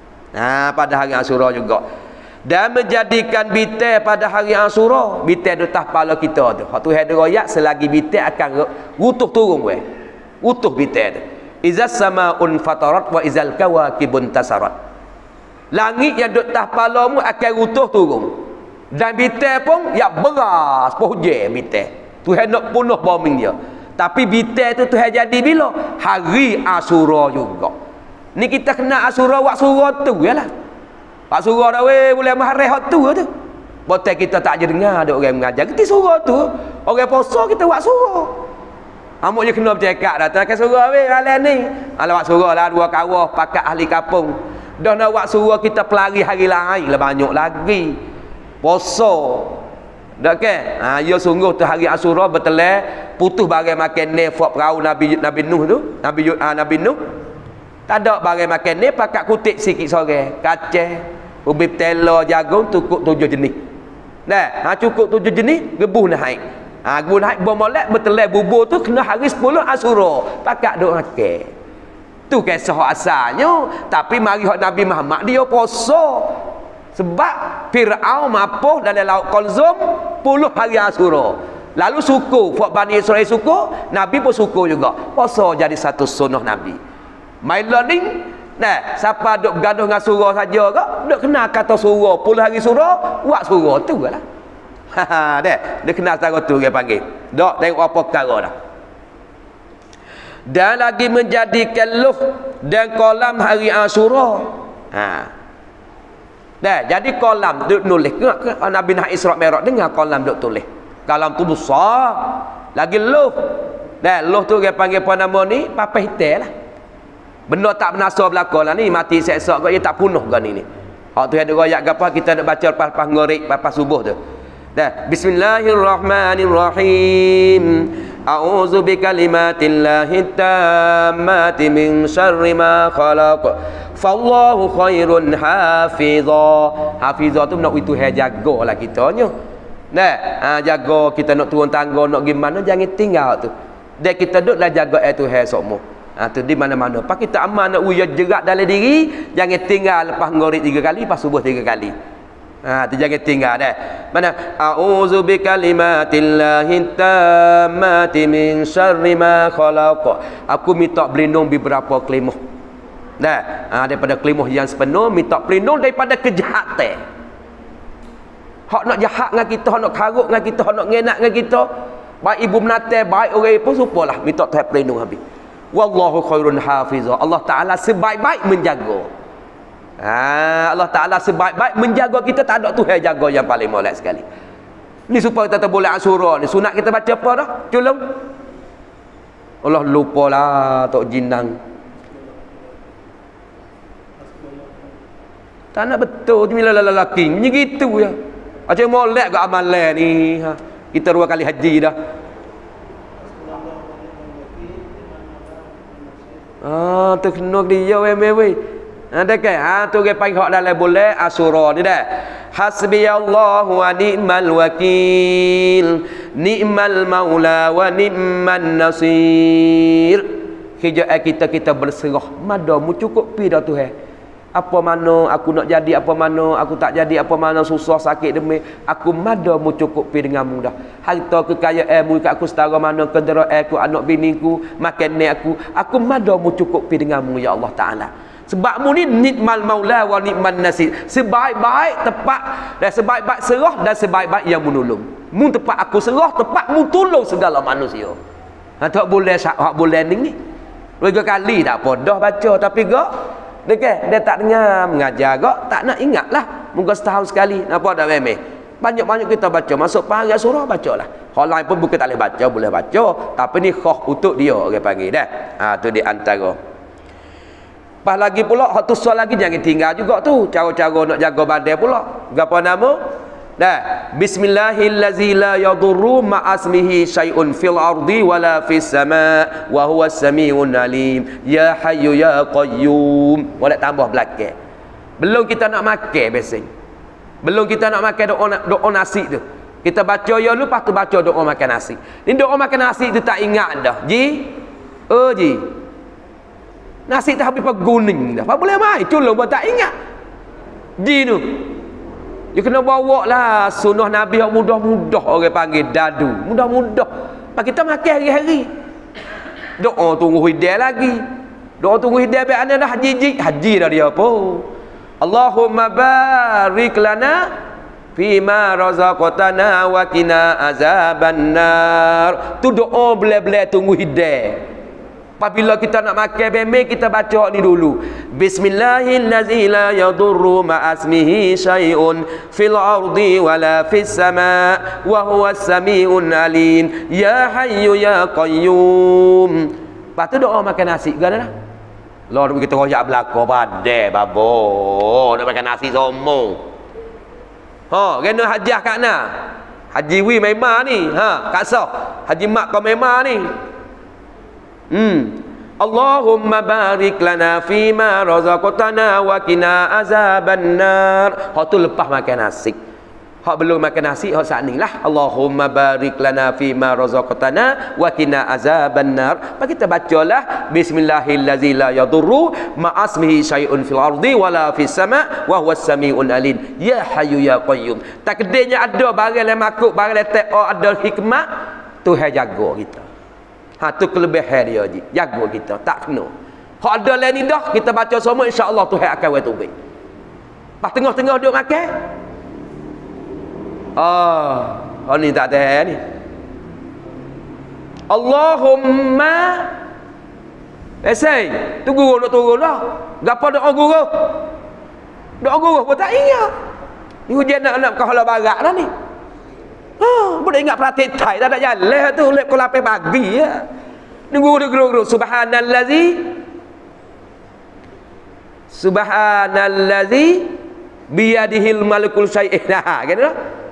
S1: Pada hari Asyura juga. Dan menjadikan bitai pada hari Asyura, bitai di atas kepala kita tu. Hak Tuhan royak selagi bitai akan rutuh turun weh. Utuh bitai tu. Izas samaun fatarat wa izal kawakibun tasarat. Langit yang duduk atas kepalamu akan rutuh turun. Dan bitai pun ya beras pohje bitai. Tuhan nak bunuh bombing dia. Tapi bitai tu Tuhan jadi bila? Hari Asyura juga. Ni kita kena Asyura wak surah tu yalah. Pak surah dah weh boleh mahareh hak tu tu. Botai kita tak je dengar ada orang mengajar. Kita surah tu. Orang puasa kita wak surah. Amuk je kena bercakap dah. Tak surah weh halan ni. Ala wak surah lah 2 kawah pakat ahli kampung. Dah nak wak surah kita pelari hari lain lah banyak lagi. Puasa. Tak ke? Ya sungguh tu hari Asyura betelah putus barang makan ni fak perahu Nabi Nuh tu. Nabi Nuh. Tak ada barang makan ni pakat kutik sikit sore. Kacang, ubi telo, jagung cukup 7 jenis. Dah, cukup 7 jenis gebuh naik. Gebuh naik bermolek betelah bubur tu kena hari 10 Asyura. Pakat duk makan. Tu kisah asalnya, tapi mari hak Nabi Muhammad dia puasa. Sebab Fir'aun mapuh dalam laut Qalzum 10 hari Asyura. Lalu suku, Fak Bani Israel suku, Nabi pun suku juga. Puasa jadi satu sunnah Nabi. My learning, siapa duk bergaduh dengan surah saja ke? Duk kenal kata surah, 10 hari surah, buat surah tu lah. Dia kenal cara tu dia panggil. Dok tengok apa perkara dah. Dan lagi menjadikan luh dan kolam hari Asyura. Jadi kolam duk nulis. Nabi nak Isra Mi'raj dengar kolam duk tulis. Kolam tu besar. Lagi luh. Luh tu dia panggil apa nama ni? Papai hitam lah. Benda tak bernasa berlaku lah ni. Mati seksa kau dia tak punuh kau ni. Hak tu ada royak ke apa kita nak baca lepas-lepas ngorek, lepas subuh tu. Bismillahirrahmanirrahim. A'udzu bikalimatillahi tammati min syarri ma khalaq. Fallahu khairun hafiza. Hafiza tu nak itu jagalah kitanya. Jaga kita nak turun tangga nak gimana jangan tinggal tu. Dan kita duduklah jaga Tuhan semua. Tu di mana-mana. Pak kita aman nak uya jerat dalam diri, jangan tinggal lepas ngorek 3 kali, lepas subuh 3 kali. Tu jangan tinggal dah. Mana a'udzu bikalimatillahi tammati min syarri ma khalaq. Aku minta berlindung beberapa kelimah. Daripada kelimah yang sepenuh, minta pelindung daripada kejahatan. Hak nak jahat dengan kita, hak nak karut dengan kita, hak nak ngenak dengan kita, baik ibu menatai, baik orang pun supalah minta Tuhan pelindung habis. Wallahu khairun hafizah. Allah Ta'ala sebaik-baik menjaga. Allah Ta'ala sebaik-baik menjaga kita. Tak ada Tuhan jaga yang paling molek sekali. Ni supaya kita boleh Asyura ni. Sunat kita baca apa dah? Culung. Allah lupalah Tok Jinang. Tak nak betul tu bila lelaki macam gitu ya. Macam molek ke amalan ni ha. Kita 2 kali haji dah. Tu kena dia weh. Ada ke? Tu ke pai hak dalam bulan Asyura ni dah. Hasbiyallahu wa ni'mal wakil, ni'mal maula wa ni'man nasir. Hijau kita berserah. Madamu cukup pi dah Tuhan. Apa mana aku nak jadi, apa mana aku tak jadi, apa mana susah sakit demi aku madamu cukup pi denganmu dah. Harta kekayaanmu kat aku setara mana kenderaan aku, anak biniku, makanan aku madamu cukup pi denganmu ya Allah Taala. Sebab mu ni nikmal maula wa nikman nasir. Sebaik-baik tepat dan sebaik-baik serah dan sebaik-baik yang menolong. Mu tepat aku serah, tepat mu tolong segala manusia. Tak boleh hak bulan ni. 2 kali tak apa dah baca tapi gak dekat dia tak dengar mengajar gak tak nak ingatlah. Muka setahun sekali nampak tak memeh. Banyak-banyak kita baca masuk pagi surah bacalah. Hal lain pun bukan tak boleh baca, boleh baca tapi ni khas untuk dia orang panggil dah. Tu di antara. Pas lagi pula hak tu soal lagi jangan tinggal juga tu. Cara-cara nak jaga badan pula. Gapo nama? Dah. Bismillahillazi la yadurru ma'asmihi syai'un fil ardi wala fis sama' wa huwas samiun alim. Ya hayyu ya qayyum. Boleh tambah belakang. Belum kita nak makan biasanya. Belum kita nak makan doa nasi tu. Kita baca ya lu lepas tu baca doa makan nasi. Ni doa makan nasi tu tak ingat dah. Ji. Nasi tak habis paguning dah. Apa boleh mai? Culung pun tak ingat. Ji tu. Dia kena bawa lah sunnah Nabi yang mudah-mudah orang panggil dadu. Mudah-mudah. Pak kita makan hari-hari. Doa tunggu hidayah lagi. Doa tunggu hidayah biar anda dah haji. Haji dah dia apa? Allahumma barik lana fima razaqtana wa qina azabannar. Tu doa bela-bela tunggu hidayah. Apabila kita nak makan bemeh kita baca ni dulu. Bismillahirrahmanirrahim la yadurru ma'asmihi syai'un fil ardi wala fis sama' wa huwas samiun alim. Ya hayyu ya qayyum. Lepas tu doa makan nasi gana dah. Lah kita royak belaka badai babo. Nak makan nasi sombong. Kena hajah kat na. Haji wi memang ni. Kat sah. Haji mak kau memang ni. Allahumma barik lana fima razaqtana wa qina azabannar. Hak tu lepas makan nasi. Hak belum makan nasi hak saat ni lah. Allahumma barik lana fima razaqtana wa qina azabannar. Pak kita bacalah bismillahillazi la yadurru ma'asmihi syai'un fil ardi wala fis sama' wa huwas samiun alim. Ya hayyu ya qayyum. Takdirnya ada barang yang makuk, barang yang tak ada hikmah, Tuhan jaga kita. Tu kelebihan dia je. Jaga kita. Tak kena. Kalau ada lain ni dah, kita baca semua, insya-Allah Tuhan akan buat tubik. Pas tengah-tengah duduk makan. Ni tak tahan ni. Allahumma Esai, tu guru nak turun dah. Gapo doa guru? Doa guru pun tak ingat. Ni hujan nak kahala barat dah ni. Boleh ingat perhatian tai tak ada jalan tu lep kau lapis pagi ya. Ni guru subhanallazi biyadihil malikul syai'in. Kan tu?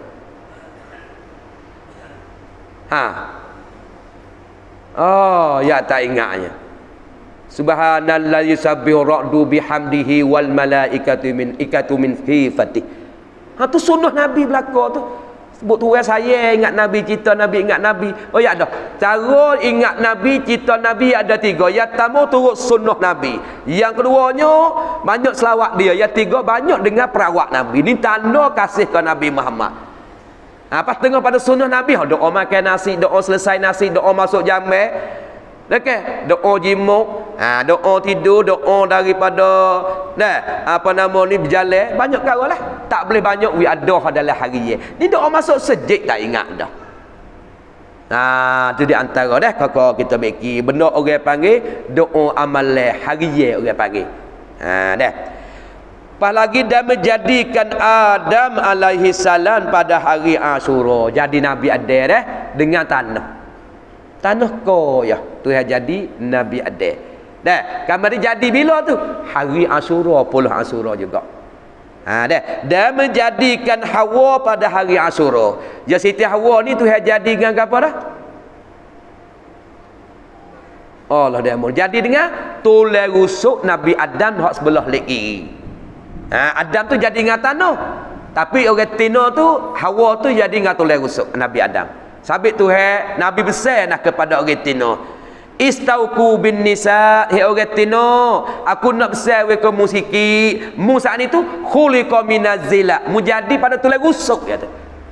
S1: Ya tak ingatnya. Subhanallazi sabbihu ra'du bihamdihi wal malaikatu min khifati. Tu sunnah Nabi belaka tu. Sebut Tuhan saya ingat Nabi, cerita Nabi, ingat Nabi. Ya dah. Cara ingat Nabi, cerita Nabi ada 3. Yang pertama turut sunnah Nabi. Yang keduanya banyak selawat dia. Yang 3 banyak dengar perawat Nabi. Ini tanda kasih ke Nabi Muhammad. Pas tengah pada sunnah Nabi, doa makan nasi, doa selesai nasi, doa masuk jamai. Okey, doa jimuk, doa tidur, doa daripada berjalan, banyak kali lah. Tak boleh banyak we ada dalam hari ni. Doa masuk sejik tak ingat dah. Tu di antara dah kakak kita beki benda orang panggil doa amalan hari orang panggil. Dah. Pas lagi dah menjadikan Adam alaihi salam pada hari Asyura jadi Nabi Adam dengan tanah. Tanah koyah Tuhan jadi Nabi Adam. Dah, kamari jadi bila tu? Hari Asyura, 10 Asyura juga. Dan menjadikan Hawa pada hari Asyura. Ya Siti Hawa ni Tuhan jadi dengan apa dah? Allah dia mau jadi dengan tulang rusuk Nabi Adam hak sebelah lagi. Adam tu jadi dengan tanah. Tapi orang Tino tu Hawa tu jadi dengan tulang rusuk Nabi Adam. Sabit Tuhan Nabi besar nak kepada orang Tino. Istauku bin nisa, he orang Tino, aku nak besar we kamu sikit. Musa ni tu khuliqa minazila, mu jadi pada tulang rusuk kata.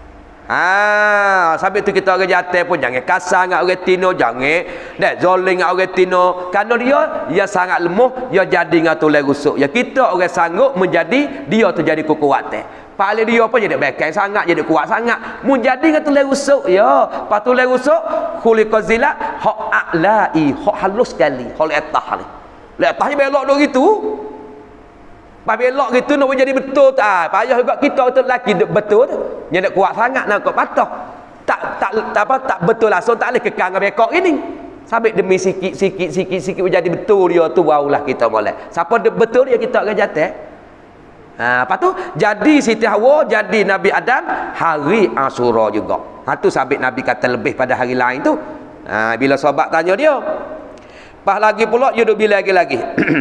S1: Sampai tu kita orang jatuh pun jangan kasar dengan orang Tino, jangan zoling dengan orang Tino. Kerana dia sangat lemah, dia jadi dengan tulang rusuk. Ya kita orang sanggup menjadi dia tu jadi kekuatan. Paling dia pun jadi bekai sangat, jadi kuat sangat. Mu jadi dengan tulang rusuk ya. Pas tulang rusuk khuliqa zila, hak a'lai, hak halus sekali, hak letah ni. Letah ni belok duk gitu. Pas belok gitu nak jadi betul tak? Payah juga kita tu lelaki betul tu. Dia nak kuat sangat nak kau patah. Tak betul langsung tak boleh kekang dengan bekok ini. Sampai demi sikit jadi betul dia tu barulah kita boleh. Siapa betul dia kita akan jatuh. Lepas tu jadi Siti Hawa jadi Nabi Adam hari Asyura juga. Tu sabit Nabi kata lebih pada hari lain tu. Bila sahabat tanya dia. Pas lagi pula dia duk bila lagi.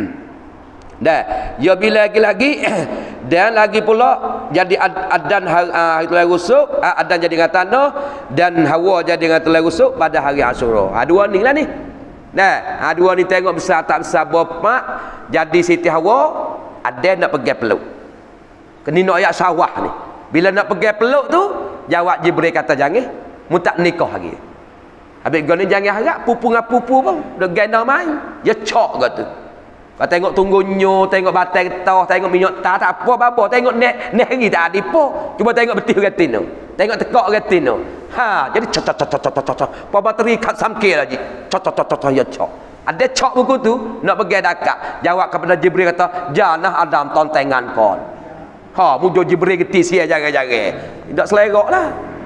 S1: Dah, dia bila lagi dan lagi pula jadi Adan tulang rusuk, Adan jadi dengan tanah dan Hawa jadi dengan tulang rusuk pada hari Asyura. Dua ni lah ni. Dah, dua ni tengok besar tak besar berapa jadi Siti Hawa Adan nak pergi peluk. Kini nak ayat sawah ni. Bila nak pergi peluk tu, jawab Jibril kata jangan, mu tak nikah lagi. Habis gini jangan harap pupu dengan pupu pun dah gana main. Dia cok kata. Kau tengok tunggunya, tengok batai getah, tengok minyak tak apa-apa. Tengok nek hari tak ada apa. Cuba tengok betul retin tu. Tengok tekak retin tu. Jadi cok. Apa bateri kat samkir lagi. Cok ya cok. Ada cok buku tu nak pergi dekat. Jawab kepada Jibril kata, "Janah Adam tontengan kon." Muncul Jibril geti sia jangan-jangan. Tak selerak lah.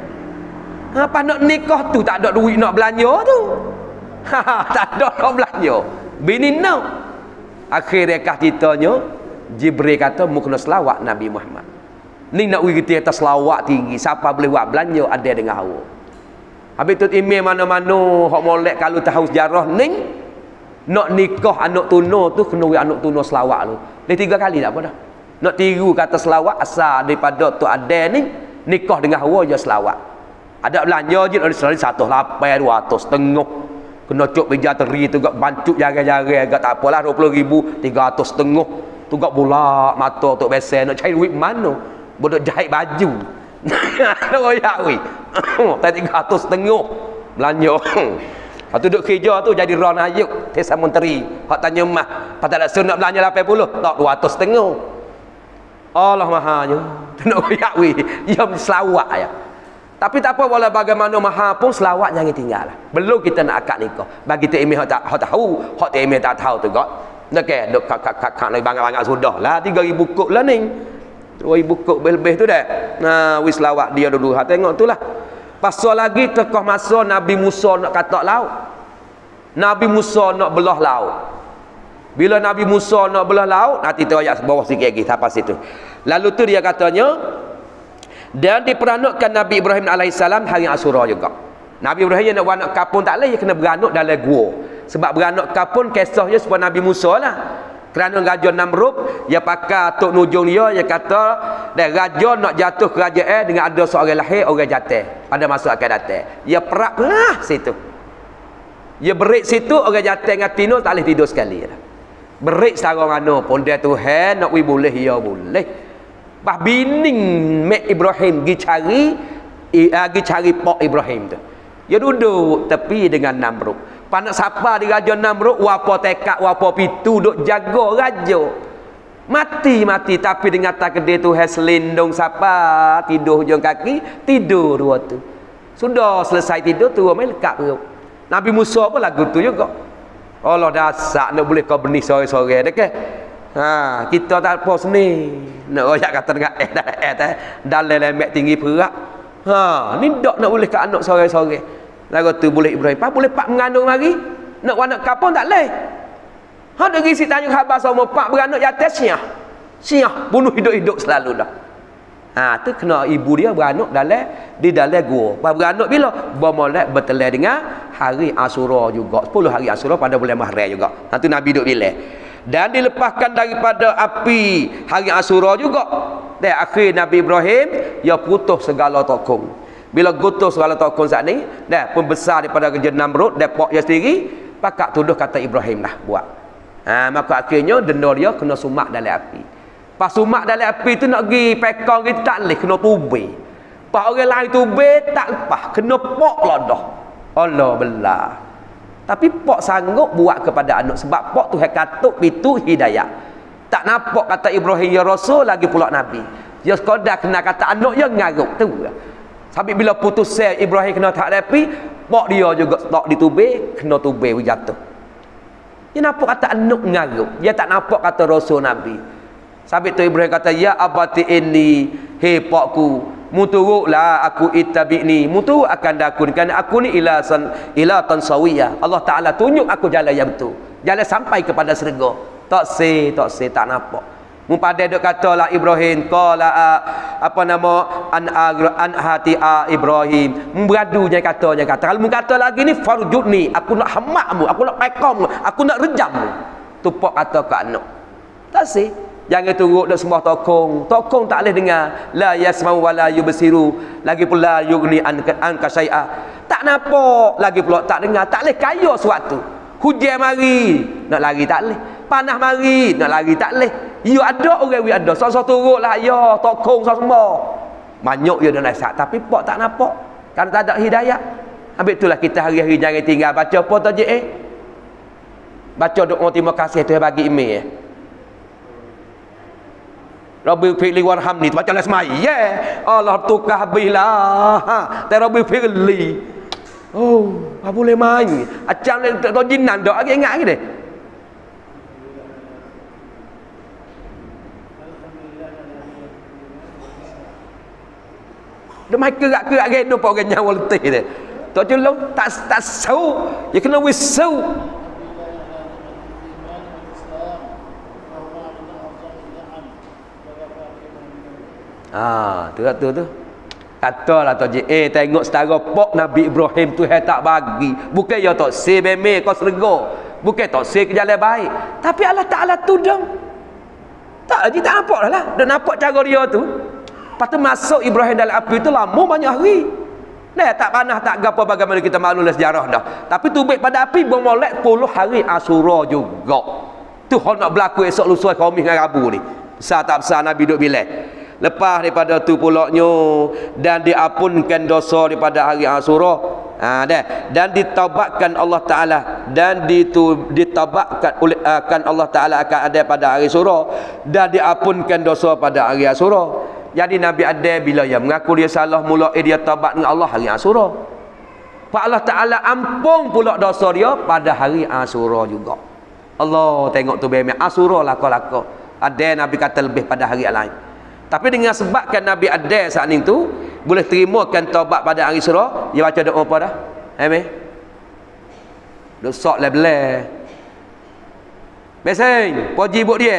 S1: Apa nak nikah tu tak ada duit nak belanja tu. Tak ada nak belanja. Bini nak. Akhirnya kah ceritanya Jibril kata mu kena selawat Nabi Muhammad. Ni nak uji kita selawat tinggi. Siapa boleh buat belanja ada dengan Hawa. Habis tu email mana-mana hok molek kalau tahu sejarah ni nak nikah anak tuna tu kena anak tuna selawat lu. Dia 3 kali tak apa dah. Nak tiru kata selawat asal daripada tu ada ni nikah dengan Hawa je selawat. Ada belanja je ada 180 200 kena cuk meja teri tu gak bancuk jaga-jaga agak tak apalah 20,000 300 tu gak bolak mata tok besen nak cari duit mana bodoh jahit baju royak we tak 300 belanja tu duk kerja tu jadi ron ayuk desa menteri hak tanya mah patut nak sunat belanja 80 tak 200 Allah mahanya tu nak royak we dia selawat ya. Tapi tak apa wala bagaimana maha pun selawat jangan tinggal lah. Belum kita nak akad nikah. Bagi tu email hak tahu, hak tu email tak tahu tu gak. Okey, dok kak lagi banyak sudah lah 3,000 kok lah ni. 2,000 kok lebih tu dah. Wis selawat dia dulu. Tengok tu lah. Pasal lagi tekah masa Nabi Musa nak katak laut. Nabi Musa nak belah laut. Bila Nabi Musa nak belah laut, nanti tu ayat bawah sikit lagi sampai situ. Lalu tu dia katanya dan diperanutkan Nabi Ibrahim AS hari Asyura juga. Nabi Ibrahim nak beranak kapun tak boleh, dia kena beranut dalam gua. Sebab beranut kapun kisahnya sebab Nabi Musa lah. Kerana Raja Namrud, dia pakai tok nujung dia kata, dan raja nak jatuh kerajaan dengan ada seorang lahir, orang jatuh pada masa akan datang. Dia perak situ. Dia berik situ, orang jatuh dengan tino tak boleh tidur sekali. Berik secara mana pun dia Tuhan nak boleh, ya boleh. Bah bining Mek Ibrahim pergi cari Pak Ibrahim tu. Dia duduk tepi dengan Namrud. Panak siapa di Raja Namrud, wapa tekak, wapa pitu duk jaga raja. Mati tapi dengan takdir Tuhan selindung siapa tidur hujung kaki, tidur dua tu. Sudah selesai tidur tu main lekat perut. Nabi Musa pun lagu tu juga. Allah dasar nak boleh kau benih sore-sore dekat. Kita tak apa seni. Nak royak kata dengan dalam lemek tinggi perak. Ni dak nak boleh ke anak sore-sore. Lagu tu boleh Ibrahim. Boleh pak mengandung lagi. Nak anak kapon tak leh. Dak gisi tanya khabar sama pak beranak di atasnya. Syiah bunuh hidup-hidup selalu dah. Tu kena ibu dia beranak di dalam gua. Beranak bila? Bermolek bertelah dengan hari Asyura juga. 10 hari Asyura pada bulan Muharram juga. Tu Nabi duduk bilang. Dan dilepaskan daripada api hari Asyura juga. Dan akhir Nabi Ibrahim dia putus segala tokong. Bila putus segala tokong saat ni, dah pembesar daripada kerja Namrud dan pak dia sendiri, pakak tuduh kata Ibrahim lah buat. Maka akhirnya denda dia kena sumak dalam api. Pas sumak dalam api tu nak pergi pekong kita tak boleh, kena tubir. Pas orang lain tubir tak lepas, kena pok lah dah. Allah belah. Tapi pak sanggup buat kepada anak sebab pak tu katuk pintu hidayah. Tak nampak kata Ibrahim ya Rasul lagi pula Nabi. Dia sekadar kena kata anak dia ngaruk tu. Sampai bila putus Ibrahim kena tak api, pak dia juga tak ditubir, kena tubir jatuh. Dia nampak kata anak ngaruk. Dia tak nampak kata Rasul Nabi. Sampai tu Ibrahim kata ya abati ini, hei pakku, muturuklah aku ittabi'ni, muturuk akan dakun kerana aku ni ila tansawiyah. Allah Taala tunjuk aku jalan yang betul, jalan sampai kepada syurga. Tak tak nampak. Mupada dok katalah Ibrahim qala apa nama an hati Ibrahim memberadunya katanya kata kalau kata lagi ni farjudni, aku nak hamakmu, aku nak pekammu, aku nak rejammu. Tu pak kata ke anak. Tak sih. Jangan turut dak sembah tokong. Tokong tak boleh dengar. La yasmau wa la yubsiru. Lagi pula yughni anka syai'a. Tak nampak, lagi pula tak dengar. Tak boleh kaya suatu. Hujan mari, nak lari tak boleh. Panas mari, nak lari tak boleh. You ada orang we ada. Sok-sok turutlah ya, tokong sok sembah. Banyak ya dalam sat tapi pak tak nampak. Kan tak ada hidayah. Habis itulah kita hari-hari jangan tinggal baca apa tu je baca doa terima kasih Tuhan bagi email Rabbi firli warhamni baca lah semai Allah tukar habislah Rabbi firli apa boleh main acam tu jinan dok lagi ingat lagi deh dia mai kerak-kerak hidup orang nyawa letih dia tak culung tak sau dia kena wisau tu katalah tu tengok setara pok Nabi Ibrahim tu tak bagi bukan ya tak se beme kau serga bukan tak se ke jalan baik tapi Allah Taala tudung tak lagi tak nampak lah dia nampak cara dia tu lepas tu masuk Ibrahim dalam api tu lama banyak hari tak panas tak gapo bagaimana kita maklum sejarah dah tapi tubik pada api bermolek 10 hari Asyura juga tu hal nak berlaku esok lusa kaum dengan Rabu ni besar tak besar Nabi duk bilang lepas daripada tu pulaknya dan diampunkan dosa daripada hari Asyura dan ditaubatkan Allah Taala dan ditaubatkan oleh akan Allah Taala akan ada pada hari Asyura dan diampunkan dosa pada hari Asyura. Jadi Nabi ada bila dia mengaku dia salah mula dia taubat dengan Allah hari Asyura. Pak Allah Taala ampun pula dosa dia pada hari Asyura juga. Allah tengok tu beme Asyura laka-laka. Ada Nabi kata lebih pada hari lain. Tapi dengan sebabkan Nabi ada saat itu boleh terimakan taubat pada hari Asyura, dia baca doa apa dah? Duk sok le-le. Beseng, puji buat dia.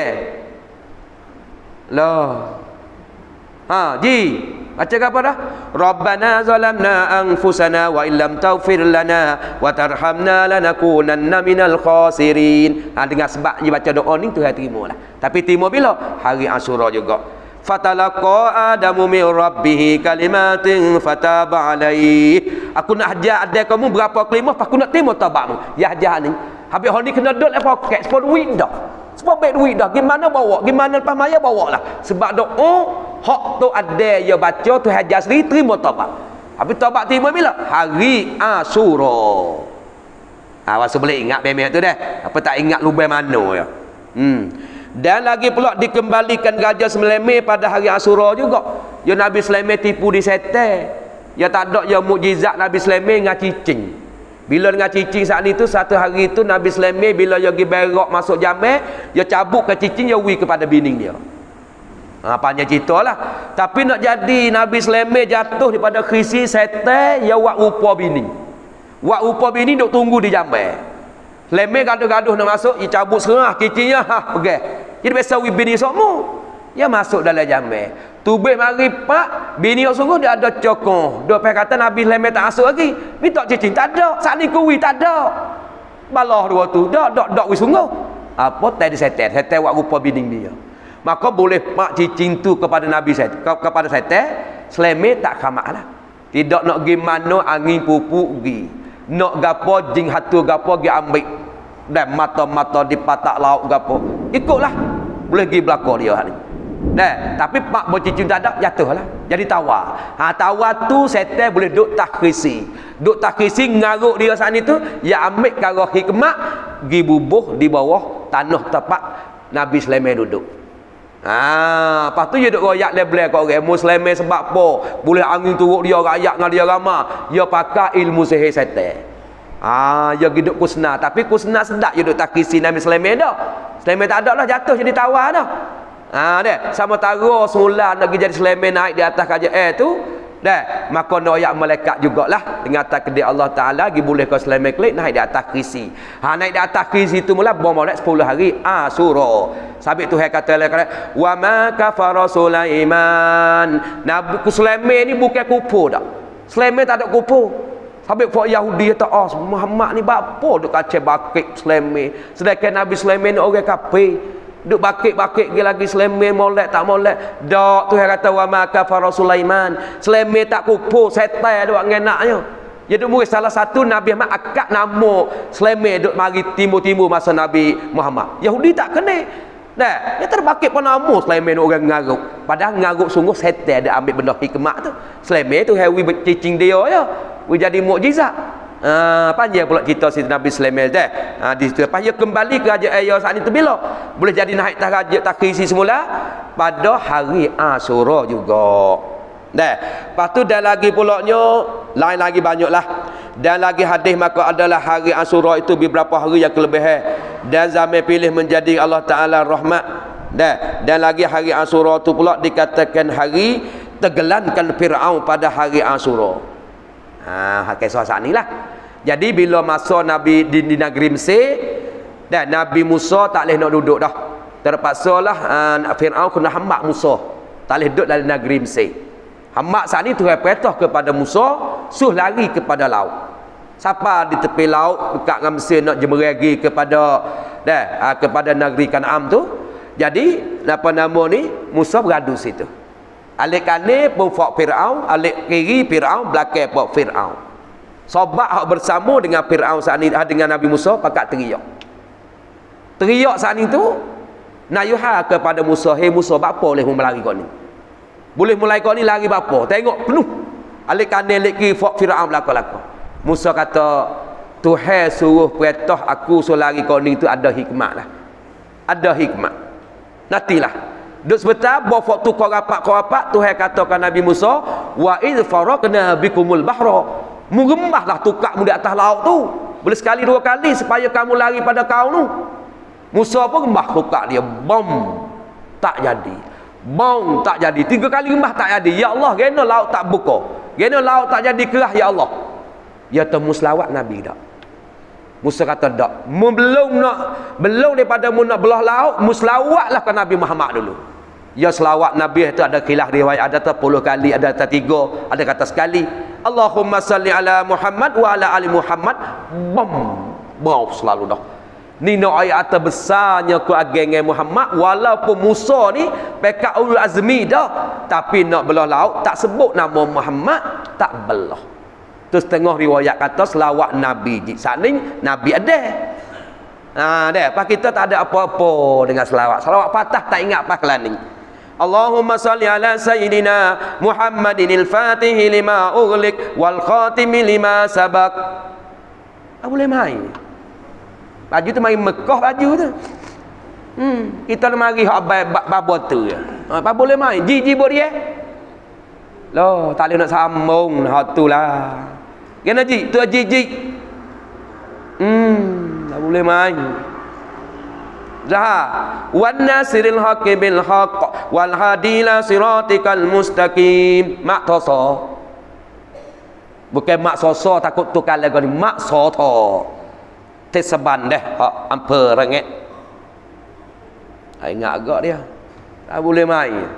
S1: Lah. Ji, baca apa dah? Rabbana zalamna anfusana wa illam taghfir lana wa tarhamna lanakunanna minal khasirin. Dengan sebab dia baca doa ni Tuhan terima lah. Tapi terima bila? Hari Asyura juga. Fatalaqa Adamu min rabbih kalimatin fataba alaihi. Aku nak hajar ada kamu berapa kelimah aku nak terima taubatmu. Ya hajar ni. Habis hal ni kena dot lepas poket sepuluh duit dah. Sebab baik duit dah. Gimana bawa? Gimana lepas maya bawa lah. Sebab doa hak tu ada ya baca tu hajar sendiri terima taubat. Habis taubat terima bila? Hari Asyura. Awak boleh ingat memang tu dah. Apa tak ingat lubang mana ya. Dan lagi pula dikembalikan Gajah Semeleme pada hari Asyura juga. Ya Nabi Sulaiman tipu di setan. Ya tak ada ya mukjizat Nabi Sulaiman dengan cicing. Bila dengan cicing saat itu satu hari itu Nabi Sulaiman bila dia pergi berak masuk jamai, dia cabut ke cicing dia wi kepada bini dia. Panjang cerita lah. Tapi nak jadi Nabi Sulaiman jatuh daripada krisi setan, dia buat rupa bini. Buat rupa bini duk tunggu di jamai. Sulaiman gaduh-gaduh nak masuk, dia cabut serah cicingnya, pergi. Jadi biasa wi bini semua. Ya masuk dalam jamai. Tubik mari pak, bini sungguh dia ada cokong. Dia kata Nabi Sulaiman tak masuk lagi. Minta cicing tak ada. Saat ni kuwi tak ada. Balah dua tu. Dak wis sungguh. Apa tadi setan? Setan buat rupa bini dia. Maka boleh mak cicing tu kepada Nabi kepada setan, Sulaiman tak kamaklah. Tidak nak pergi mana angin pupuk pergi. Nak gapo jing hatu gapo pergi ambil. Dan mata-mata di patak laut gapo. Ikutlah. Boleh pergi belakang dia hari ni. Tapi pak bercicing tak ada, jatuhlah. Jadi tawar. Tawar tu setan boleh duk takrisi. Duk takrisi ngaruk dia saat ni tu, ya ambil kara hikmat pergi bubuh di bawah tanah tempat Nabi Sulaiman duduk. Lepas tu dia duk royak lebel kat orang Muslim sebab apa? Boleh angin turut dia rakyat dengan dia ramah. Dia pakai ilmu sihir setan. Dia hidup kusna, tapi kusna sedap dia duk takrisi Nabi Sulaiman dah. Sulaiman tak ada lah, jatuh jadi tawar dah. Dia sama tara semula nak pergi jadi Sulaiman naik di atas kaja tu. Dah, maka noyak malaikat jugalah dengan atas kedai Allah Taala gi boleh ke Sulaiman klik naik di atas krisi. Naik di atas krisi tu mula bom molek 10 hari Asyura. Sabit Tuhan kata wa ma kafara Sulaiman. Nabi Sulaiman ni bukan kufur dak. Sulaiman tak ada kufur. Sabit folk Yahudi kata Muhammad ni apa duk kacau bakit Sulaiman. Sedangkan Nabi Sulaiman ni orang kafir. Duk bakit-bakit lagi Sulaiman molek tak molek. Dak Tuhan kata wa ma kafara Sulaiman. Sulaiman tak kufur, setan duk ngenaknya. Dia duk murid salah satu Nabi Muhammad akad nama Sulaiman duk mari timur-timur masa Nabi Muhammad. Yahudi tak kena. Dia terbakit pun nama Sulaiman orang ngaruk. Padahal ngaruk sungguh setan dia ambil benda hikmat tu. Sulaiman tu hewi bercicing dia ya. Jadi mukjizat. Panjang pula cerita si Nabi Sulaiman dah. Di situ lepas dia kembali ke Raja Ayah saat itu bila boleh jadi naik atas Raja takrisi semula pada hari Asyura juga. Lepas tu dah lagi pulaknya lain lagi banyaklah. Dan lagi hadis maka adalah hari Asyura itu beberapa hari yang kelebihan dan zaman pilih menjadi Allah Taala rahmat. Dan lagi hari Asyura itu pula dikatakan hari tenggelamkan Firaun pada hari Asyura. Kisah saat ni lah. Jadi bila masa Nabi di negeri Mesir dan Nabi Musa tak boleh nak duduk dah. Terpaksa lah Firaun kena hambak Musa. Tak boleh duduk dalam negeri Mesir. Hambak saat ni Tuhan perintah kepada Musa suruh lari kepada laut. Siapa di tepi laut dekat dengan Mesir nak jemeragi kepada negeri Kanaan tu. Jadi apa nama ni Musa beradu situ. Alik kanan pun fak Firaun, alik kiri Firaun, belakang fak Firaun. Sobat hak bersama dengan Firaun saat ni dengan Nabi Musa pakat teriak. Teriak saat ni tu nayuha kepada Musa, "Hei Musa, apa boleh melari kau ni? Boleh mulai kau ni lari apa? Tengok penuh. Alik kanan alik kiri fak Firaun belakang-belakang." Musa kata, "Tuhan suruh perintah aku suruh lari kau ni tu ada hikmat lah. Ada hikmat. Nantilah." Duk sebentar bawa waktu kau rapat Tuhan katakan Nabi Musa wa idh faraqna bikumul bahra. Murembahlah tukak mu di atas laut tu. Boleh sekali dua kali supaya kamu lari pada kau tu. Musa pun rembah tukak dia. Bom. Tak jadi. Bom tak jadi. 3 kali rembah tak jadi. Ya Allah, gena laut tak buka. Gena laut tak jadi kerah ya Allah. Ya temu selawat Nabi dak. Musa kata dak. Belum daripada mu nak belah laut, mu selawatlah ke Nabi Muhammad dulu. Ya selawat Nabi itu ada khilaf riwayat, ada 10 kali, ada 3, ada kata sekali. Allahumma salli ala Muhammad wa ala ali Muhammad. Bom selalu dah. Ni nak ayat besarnya ku ageng Muhammad walaupun Musa ni pekat ulul azmi dah, tapi nak belah laut tak sebut nama Muhammad, tak belah. Tu setengah riwayat kata selawat Nabi. Saat ni Nabi ada. Apa kita tak ada apa-apa dengan selawat. Selawat patah tak ingat apa kelani. Allahumma salli ala sayyidina Muhammadin al-Fatih lima ughliq wal khatimi lima sabaq. Boleh main. Baju tu main Mekah baju tu. Kita mari hak babo tu. Apa boleh main? Jiji boleh. Loh, tak boleh nak sambung hak tu lah. Kena ji, tu jiji. Tak boleh main. Wan nasiril haqqi bil haqq wal hadi ila siratikal mustaqim. Mak toso. Bukan mak soso takut tukar lagu ni. Mak soto. Teseban deh hak amper rengek. Ingat agak dia. Tak boleh main.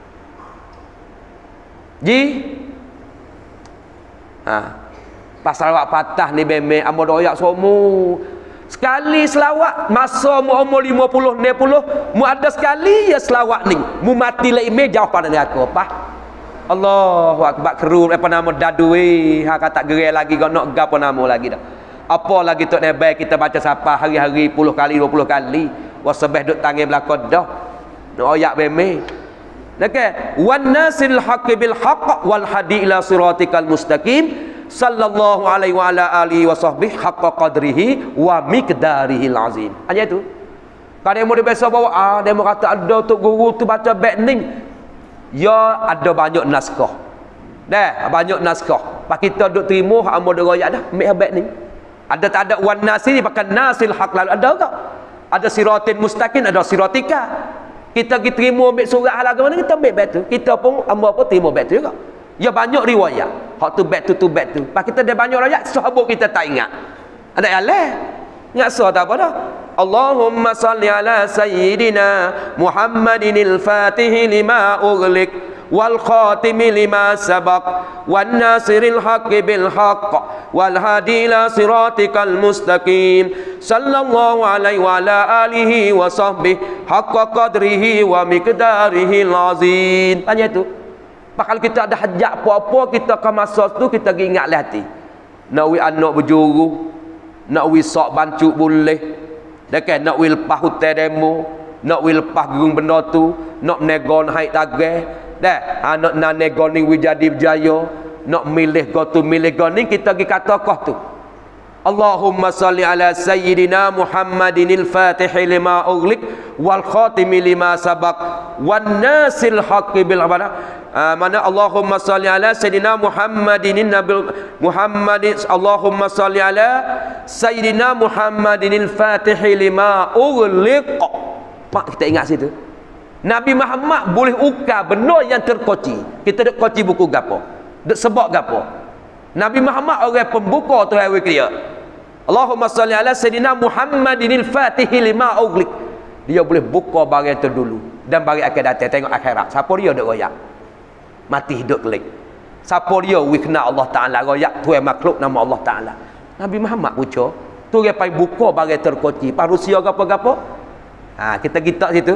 S1: Pasal awak patah ni beme amo doyak somo. Sekali selawat masa mu umur 50 60 mu ada sekali ya selawat ni. Mu mati la ime jauh pada neraka apa? Allahu akbar keru apa nama dadu ha kata gerai lagi kau nak gapo nama lagi dah. Apa lagi tok nebai kita baca siapa hari-hari 10 kali 20 kali. Wasabah duk tangan belakang dah. Nak oyak beme. Okey, wan nasil haqqi bil haqq wal hadi ila siratikal mustaqim sallallahu alaihi wa ala alihi wa sahbihi haqqa qadrihi wa miqdarihil azim. Hanya itu. Kalau dia mau biasa bawa dia mau kata ada tok guru tu baca bait ni. Ya ada banyak naskah. Dah, banyak naskah. Pak kita duk terima hak amo royak dah, ambil bait ni. Ada tak ada wan nasil pakai nasil haq lalu ada tak? Ada siratin mustaqim, ada siratika. Kita pergi terima ambil surat hal agama ni kita ambil bait tu. Kita pun hamba apa terima bait tu juga. Ya banyak riwayat. Hak tu bait tu bait tu. Pak kita ada banyak riwayat sahabat kita tak ingat. Ada alah. Ingat so tak apa dah. Allahumma salli ala sayyidina Muhammadinil Fatih lima ughliq wal khatimi lima sabaq wan nasiril haqqi bil haqq wal hadi ila siratikal mustaqim sallallahu alaihi wa ala alihi wa sahbihi haqqa qadrihi wa miqdarihil azim. Tanya tu. Kalau kita ada hajat apa-apa kita ke masa tu kita ingat hati. Nak wi anak berjuru, nak wi sok bancuk boleh. Dekat nak wi lepas hutan demo, nak wi lepas gerung benda tu, nak negon haid tagai. Dah, anak nak nego ni jadi berjaya, nak milih kau tu milih kau ni kita pergi kata kau tu. Allahumma salli ala sayyidina Muhammadinil Fatih lima ughliq wal khatimi lima sabaq wan nasil haqqi bil mana Allahumma salli ala sayyidina Muhammadinin nabil Muhammadin Allahumma salli ala sayyidina Muhammadinil Fatih lima ughliq. Pak kita ingat situ. Nabi Muhammad boleh ukar benda yang terkoci. Kita duk koci buku gapo? Duk sebab gapo? Nabi Muhammad orang pembuka tu hari dia. Allahumma salli ala sayyidina Muhammadinil Fatih lima ughliq. Dia boleh buka barang tu dulu dan barang akan datang tengok akhirat. Siapa dia duk royak? Mati hidup kelik. Siapa dia wikna Allah Taala royak tuan makhluk nama Allah Taala. Nabi Muhammad puca, tu dia pai buka barang terkoci. Manusia gapo-gapo? Kita situ.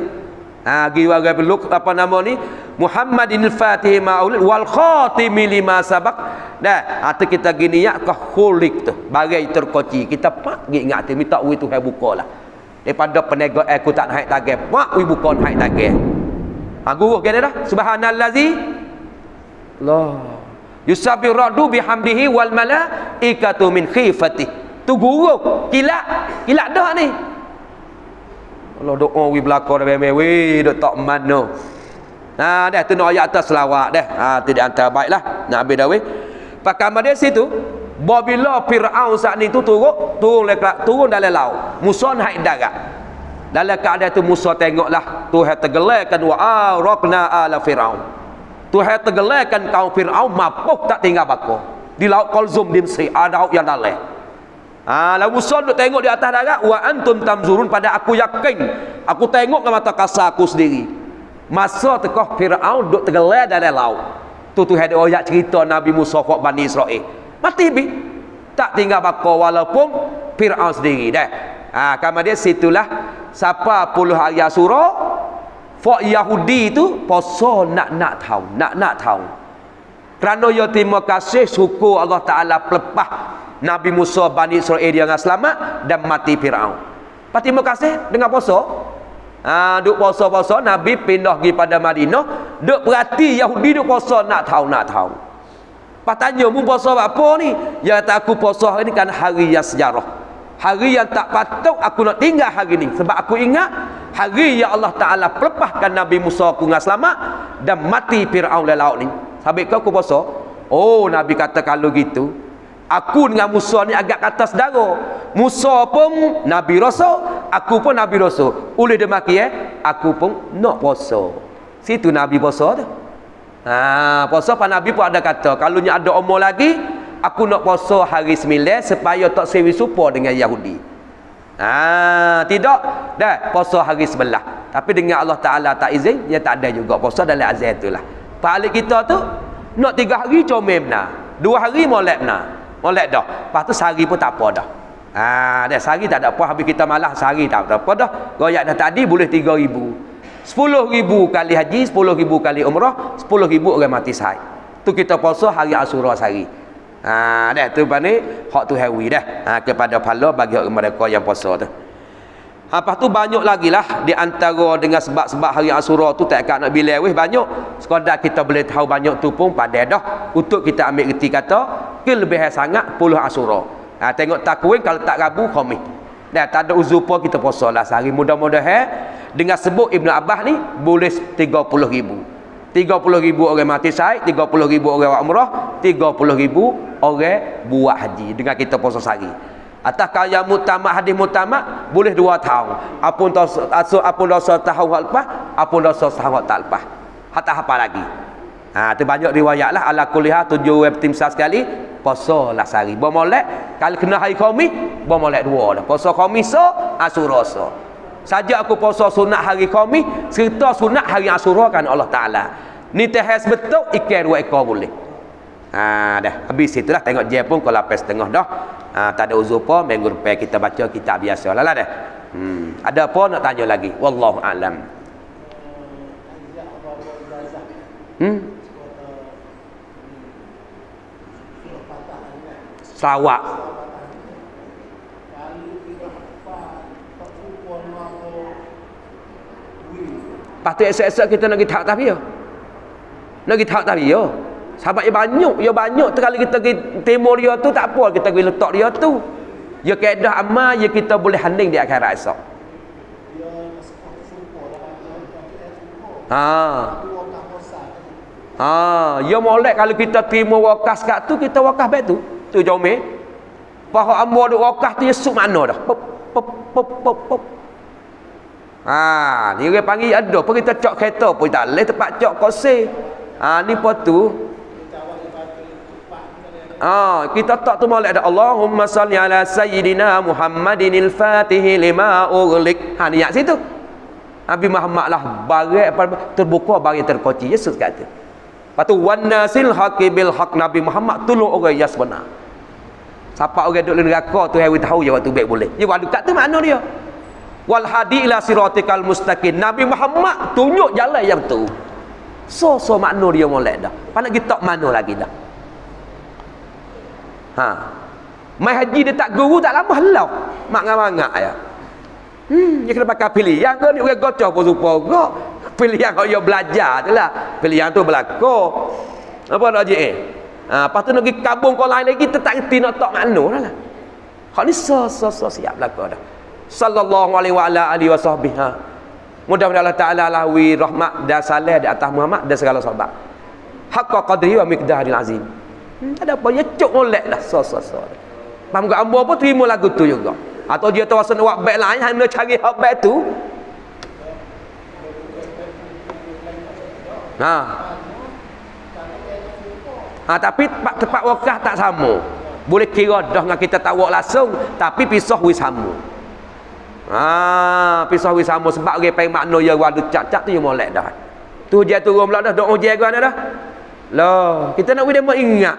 S1: Giwa beluk apa nama ni Muhammadinil Fatih ma'ul wal khatimi lima sabaq. Dah atau kita gini ya ke khulik tu bagai terkoci kita pak ingat tu minta wi tu hai bukalah daripada penega aku tak naik tagih pak wi buka naik tagih. Guru kena dah subhanallazi Allah yusabbiradu bihamdihi wal malaikatu min khifati. Tu guru kilat dah ni. Allah doa wi belaka dah beme wi dok tak mano. Dah tu nak ayat atas selawat dah. Tidak antara baiklah nak habis dah wi. Pakai dia situ bila Firaun saat ni tu turun dalam laut. Musa naik darat. Dalam keadaan tu Musa tengoklah Tuhan tergelarkan wa araqna ala Firaun. Tuhan tergelarkan kaum Firaun mapuh tak tinggal bako. Di laut Qalzum di Mesir ada laut yang dalam. Lalu Musa duk tengok di atas darat wa antum tamzurun pada aku yakin aku tengok dengan mata kasar aku sendiri masa tekah Firaun duk tergelar dalam laut tu Tuhan ada ayat cerita Nabi Musa fak Bani Israel mati bi tak tinggal bako walaupun Firaun sendiri dah. Kemudian situlah siapa puluh hari Asyura fak Yahudi tu puasa nak tahu kerana ya terima kasih syukur Allah Taala pelepah Nabi Musa Bani Israel dia dengan selamat dan mati Firaun. Terima kasih dengan puasa. Duk puasa Nabi pindah pergi pada Madinah, duk perhati Yahudi duk puasa nak tahu. Pak tanya mu puasa apa ni? Ya tak aku puasa ini kan hari yang sejarah. Hari yang tak patut aku nak tinggal hari ni sebab aku ingat hari yang Allah Taala pelepahkan Nabi Musa aku dengan selamat dan mati Firaun dalam laut ni. Sabik kau aku puasa? Oh Nabi kata kalau gitu aku dengan Musa ni agak kata saudara. Musa pun Nabi Rasul, aku pun Nabi Rasul. Oleh demikian, aku pun nak puasa. Situ Nabi puasa tu. Puasa Pak Nabi pun ada kata, kalau ni ada umur lagi, aku nak puasa hari 9 supaya tak sewi serupa dengan Yahudi. Tidak. Dah puasa hari 11. Tapi dengan Allah Ta'ala tak izin, dia tak ada juga puasa dalam azan itulah. Pahala kita tu nak 3 hari comel benar, 2 hari molek benar, molek dah. Lepas tu sehari pun tak apa dah. Dah sehari tak ada apa, habis kita malah sehari tak apa dah. Goyak dah tadi boleh 3,000. 10,000 kali haji, 10,000 kali umrah, 10,000 orang mati sahih. Tu kita puasa hari Ashura sehari. Dah tu bani hak tu hawi dah. Kepada pahala bagi mereka yang puasa tu. Lepas tu banyak lagi lah di antara dengan sebab-sebab hari Ashura tu tak nak bilang weh banyak. Sekadar kita boleh tahu banyak tu pun pada dah untuk kita ambil reti kata kelebihan sangat 10 Ashura. Tengok takwin kalau tak Rabu Khamis. Dah tak ada uzur pun kita puasa lah sehari. Mudah-mudahan dengan sebut Ibnu Abbas ni boleh 30,000. 30,000 orang mati syahid, 30,000 orang umrah, 30,000 orang buat haji dengan kita puasa sehari. Atas kaya mutamak hadis mutamak boleh 2 tahun. Apun dosa tahun lepas, apun dosa tahun tak lepas. Hatta apa lagi. Tu banyak riwayat lah. Ala kuliah 7 web timsah sekali puasa lah sehari. Bermolek kalau kena hari Khamis, bermolek 2 dah. Puasa Khamis so, Ashura so. Saja aku puasa sunat hari Khamis, serta sunat hari Ashura kan Allah Taala. Ni tehas betul ikan 2 ekor boleh. Dah habis itulah tengok je pun kalau lepas setengah dah. Tak ada uzur apa, minggu depan kita baca kitab biasa lah dah. Ada apa nak tanya lagi? Wallahu a'lam. Sarawak. Patut esok-esok kita nak pergi tak ya. Nak pergi tak ya. Sahabat ya banyak tu kalau kita pergi timur dia tu tak apa kita pergi letak dia tu. Ya kaedah amal ya kita boleh handing di akhirat esok. Ya molek kalau kita terima wakas kat tu kita wakas baik tu. Tu jomel. Bahawa ambo duk wakas tu ya suk mana dah. Pop. Ni orang panggil ada pun kita cok kereta pun tak boleh tempat cok kose. Ni apa tu? Kita tak tu molek ada Allahumma salli ala sayyidina Muhammadinil Fatihi lima ughliq. Ni kat situ. Nabi Muhammad lah barat terbuka barat terkunci. Yesus kata. Lepas tu wan nasil haqqi bil haqq. Nabi Muhammad tolong orang yang sebenar. Siapa orang duduk di neraka tu hawi tahu je waktu baik boleh. Dia waktu kat tu mana dia? Wal hadi ila siratikal mustaqim. Nabi Muhammad tunjuk jalan yang tu. So makna dia molek dah. Pana kita mana lagi dah. Mai haji dia tak guru tak lama halau. Mak ngangak ya. Dia kena pakai pilihan ke ni orang gocah pun rupa gak. Pilihan kau dia belajar tulah. Pilihan tu berlaku. Apa nak je lepas tu nak pergi kabung kau lain lagi tak reti nak tak makna lah. Hak ni so siap berlaku dah. Sallallahu alaihi wa ala alihi wa sahbihi. Mudah-mudahan Allah Taala lawi rahmat dan salam di atas Muhammad dan segala sahabat. Haqqa qadri wa miqdaril azim. Tak ada apa dia cuk molek lah so. Paham ke ambo pun terima lagu tu juga. Atau dia tahu asal buat baik lain hang nak cari hak baik tu. Tapi tempat wakaf tak sama. Boleh kira dah dengan kita tak wak langsung tapi pisah wis sama. Pisah wis sama sebab orang pai makna ya wadu cak-cak tu yang molek dah. Tu dia turun pula dah dok ujian gua dah. Lah, kita nak dia ingat.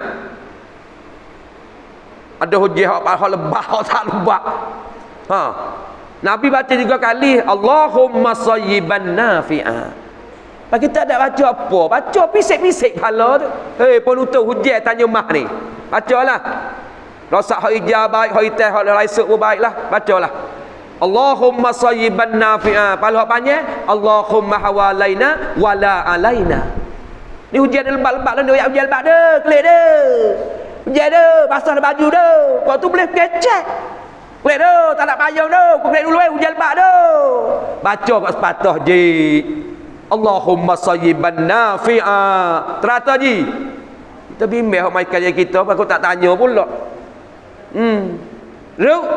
S1: Ada hujah hak lebah hak tak lebah. Nabi baca 3 kali Allahumma sayyiban nafi'a. Pak kita tak baca apa? Baca pisik-pisik kepala tu. Penutup hujah tanya mah ni. Bacalah. Rosak hak hijau baik, hak hitam hak laisuk pun baiklah. Bacalah. Allahumma sayyiban nafi'a. Paling hak panjang Allahumma hawalaina wala alaina. Ni hujan lebat-lebat dia hujan lebat dah, kelik dah. Hujan dah, basah baju dah. Kau tu boleh kecek. Kelik dah, tak nak payung dah. Kau kelik dulu hujan lebat dah. Baca kat sepatah je. Allahumma sayyiban nafi'a. Terata je. Kita bimbang hak mai kajian kita, aku tak tanya pula. Ruk.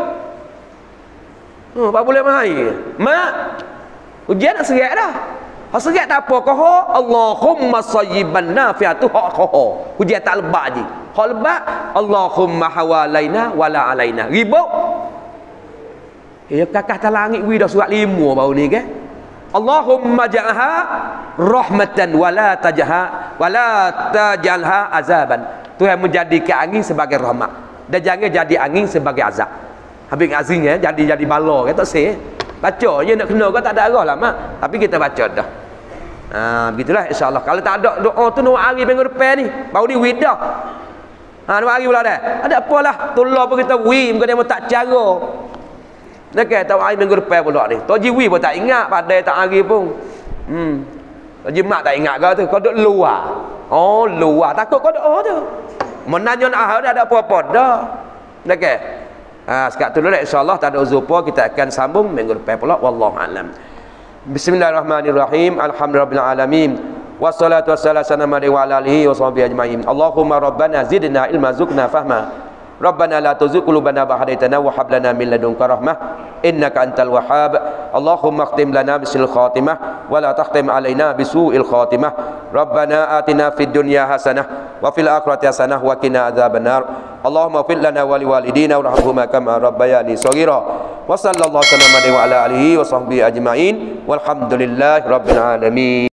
S1: Apa boleh mai? Mak. Hujan nak serak dah. Hak serat tak apa kau Allahumma sayyiban nafi'atu hak kau. Hujan tak lebat je. Hak lebat Allahumma hawalaina wala alaina. Ribut. Kakak tak langit wi dah surat 5 baru ni kan. Allahumma ja'alha rahmatan wala tajalha azaban. Tuhan menjadikan angin sebagai rahmat dan jangan jadi angin sebagai azab. Habis azingnya jadi bala kata say. Baca je nak kena kau tak ada arah lah mak. Tapi kita baca dah. Begitulah insya-Allah. Kalau tak ada doa tu 2 hari minggu depan ni baru ni widah. 2 hari pula dah. Ada apalah tolong pun kita bukan dia tak cara. Dekat tahu hari minggu depan pula ni. Toji wi pun tak ingat pada tak hari pun. Toji mak tak ingat kau tu. Kau duduk luar. Oh, luar. Takut kau doa tu. Menanya nak ada apa-apa dah. Dekat. Sekat tu dulu insya-Allah tak ada uzur apa kita akan sambung minggu depan pula wallahu alam. Bismillahirrahmanirrahim. Alhamdulillahirabbil alamin. Wassalatu wassalamu ala alihi washabihi ajmain. Allahumma rabbana zidna ilma zukna fahma. Rabbana la tuzigh qulubana ba'da idh hadaytana wa hab lana min ladunka rahmah innaka antal wahhab. Allahumma khtim lana bisil khatimah wa la takhtim alaina bisu'il khatimah. Rabbana atina fid dunya hasanah wa fil akhirati hasanah wa qina adzabannar. Allahumma fil lana wa liwalidina warhamhuma kama rabbayani shaghira. Wa sallallahu alaihi wa ala alihi wa sahbihi ajmain walhamdulillahi rabbil alamin.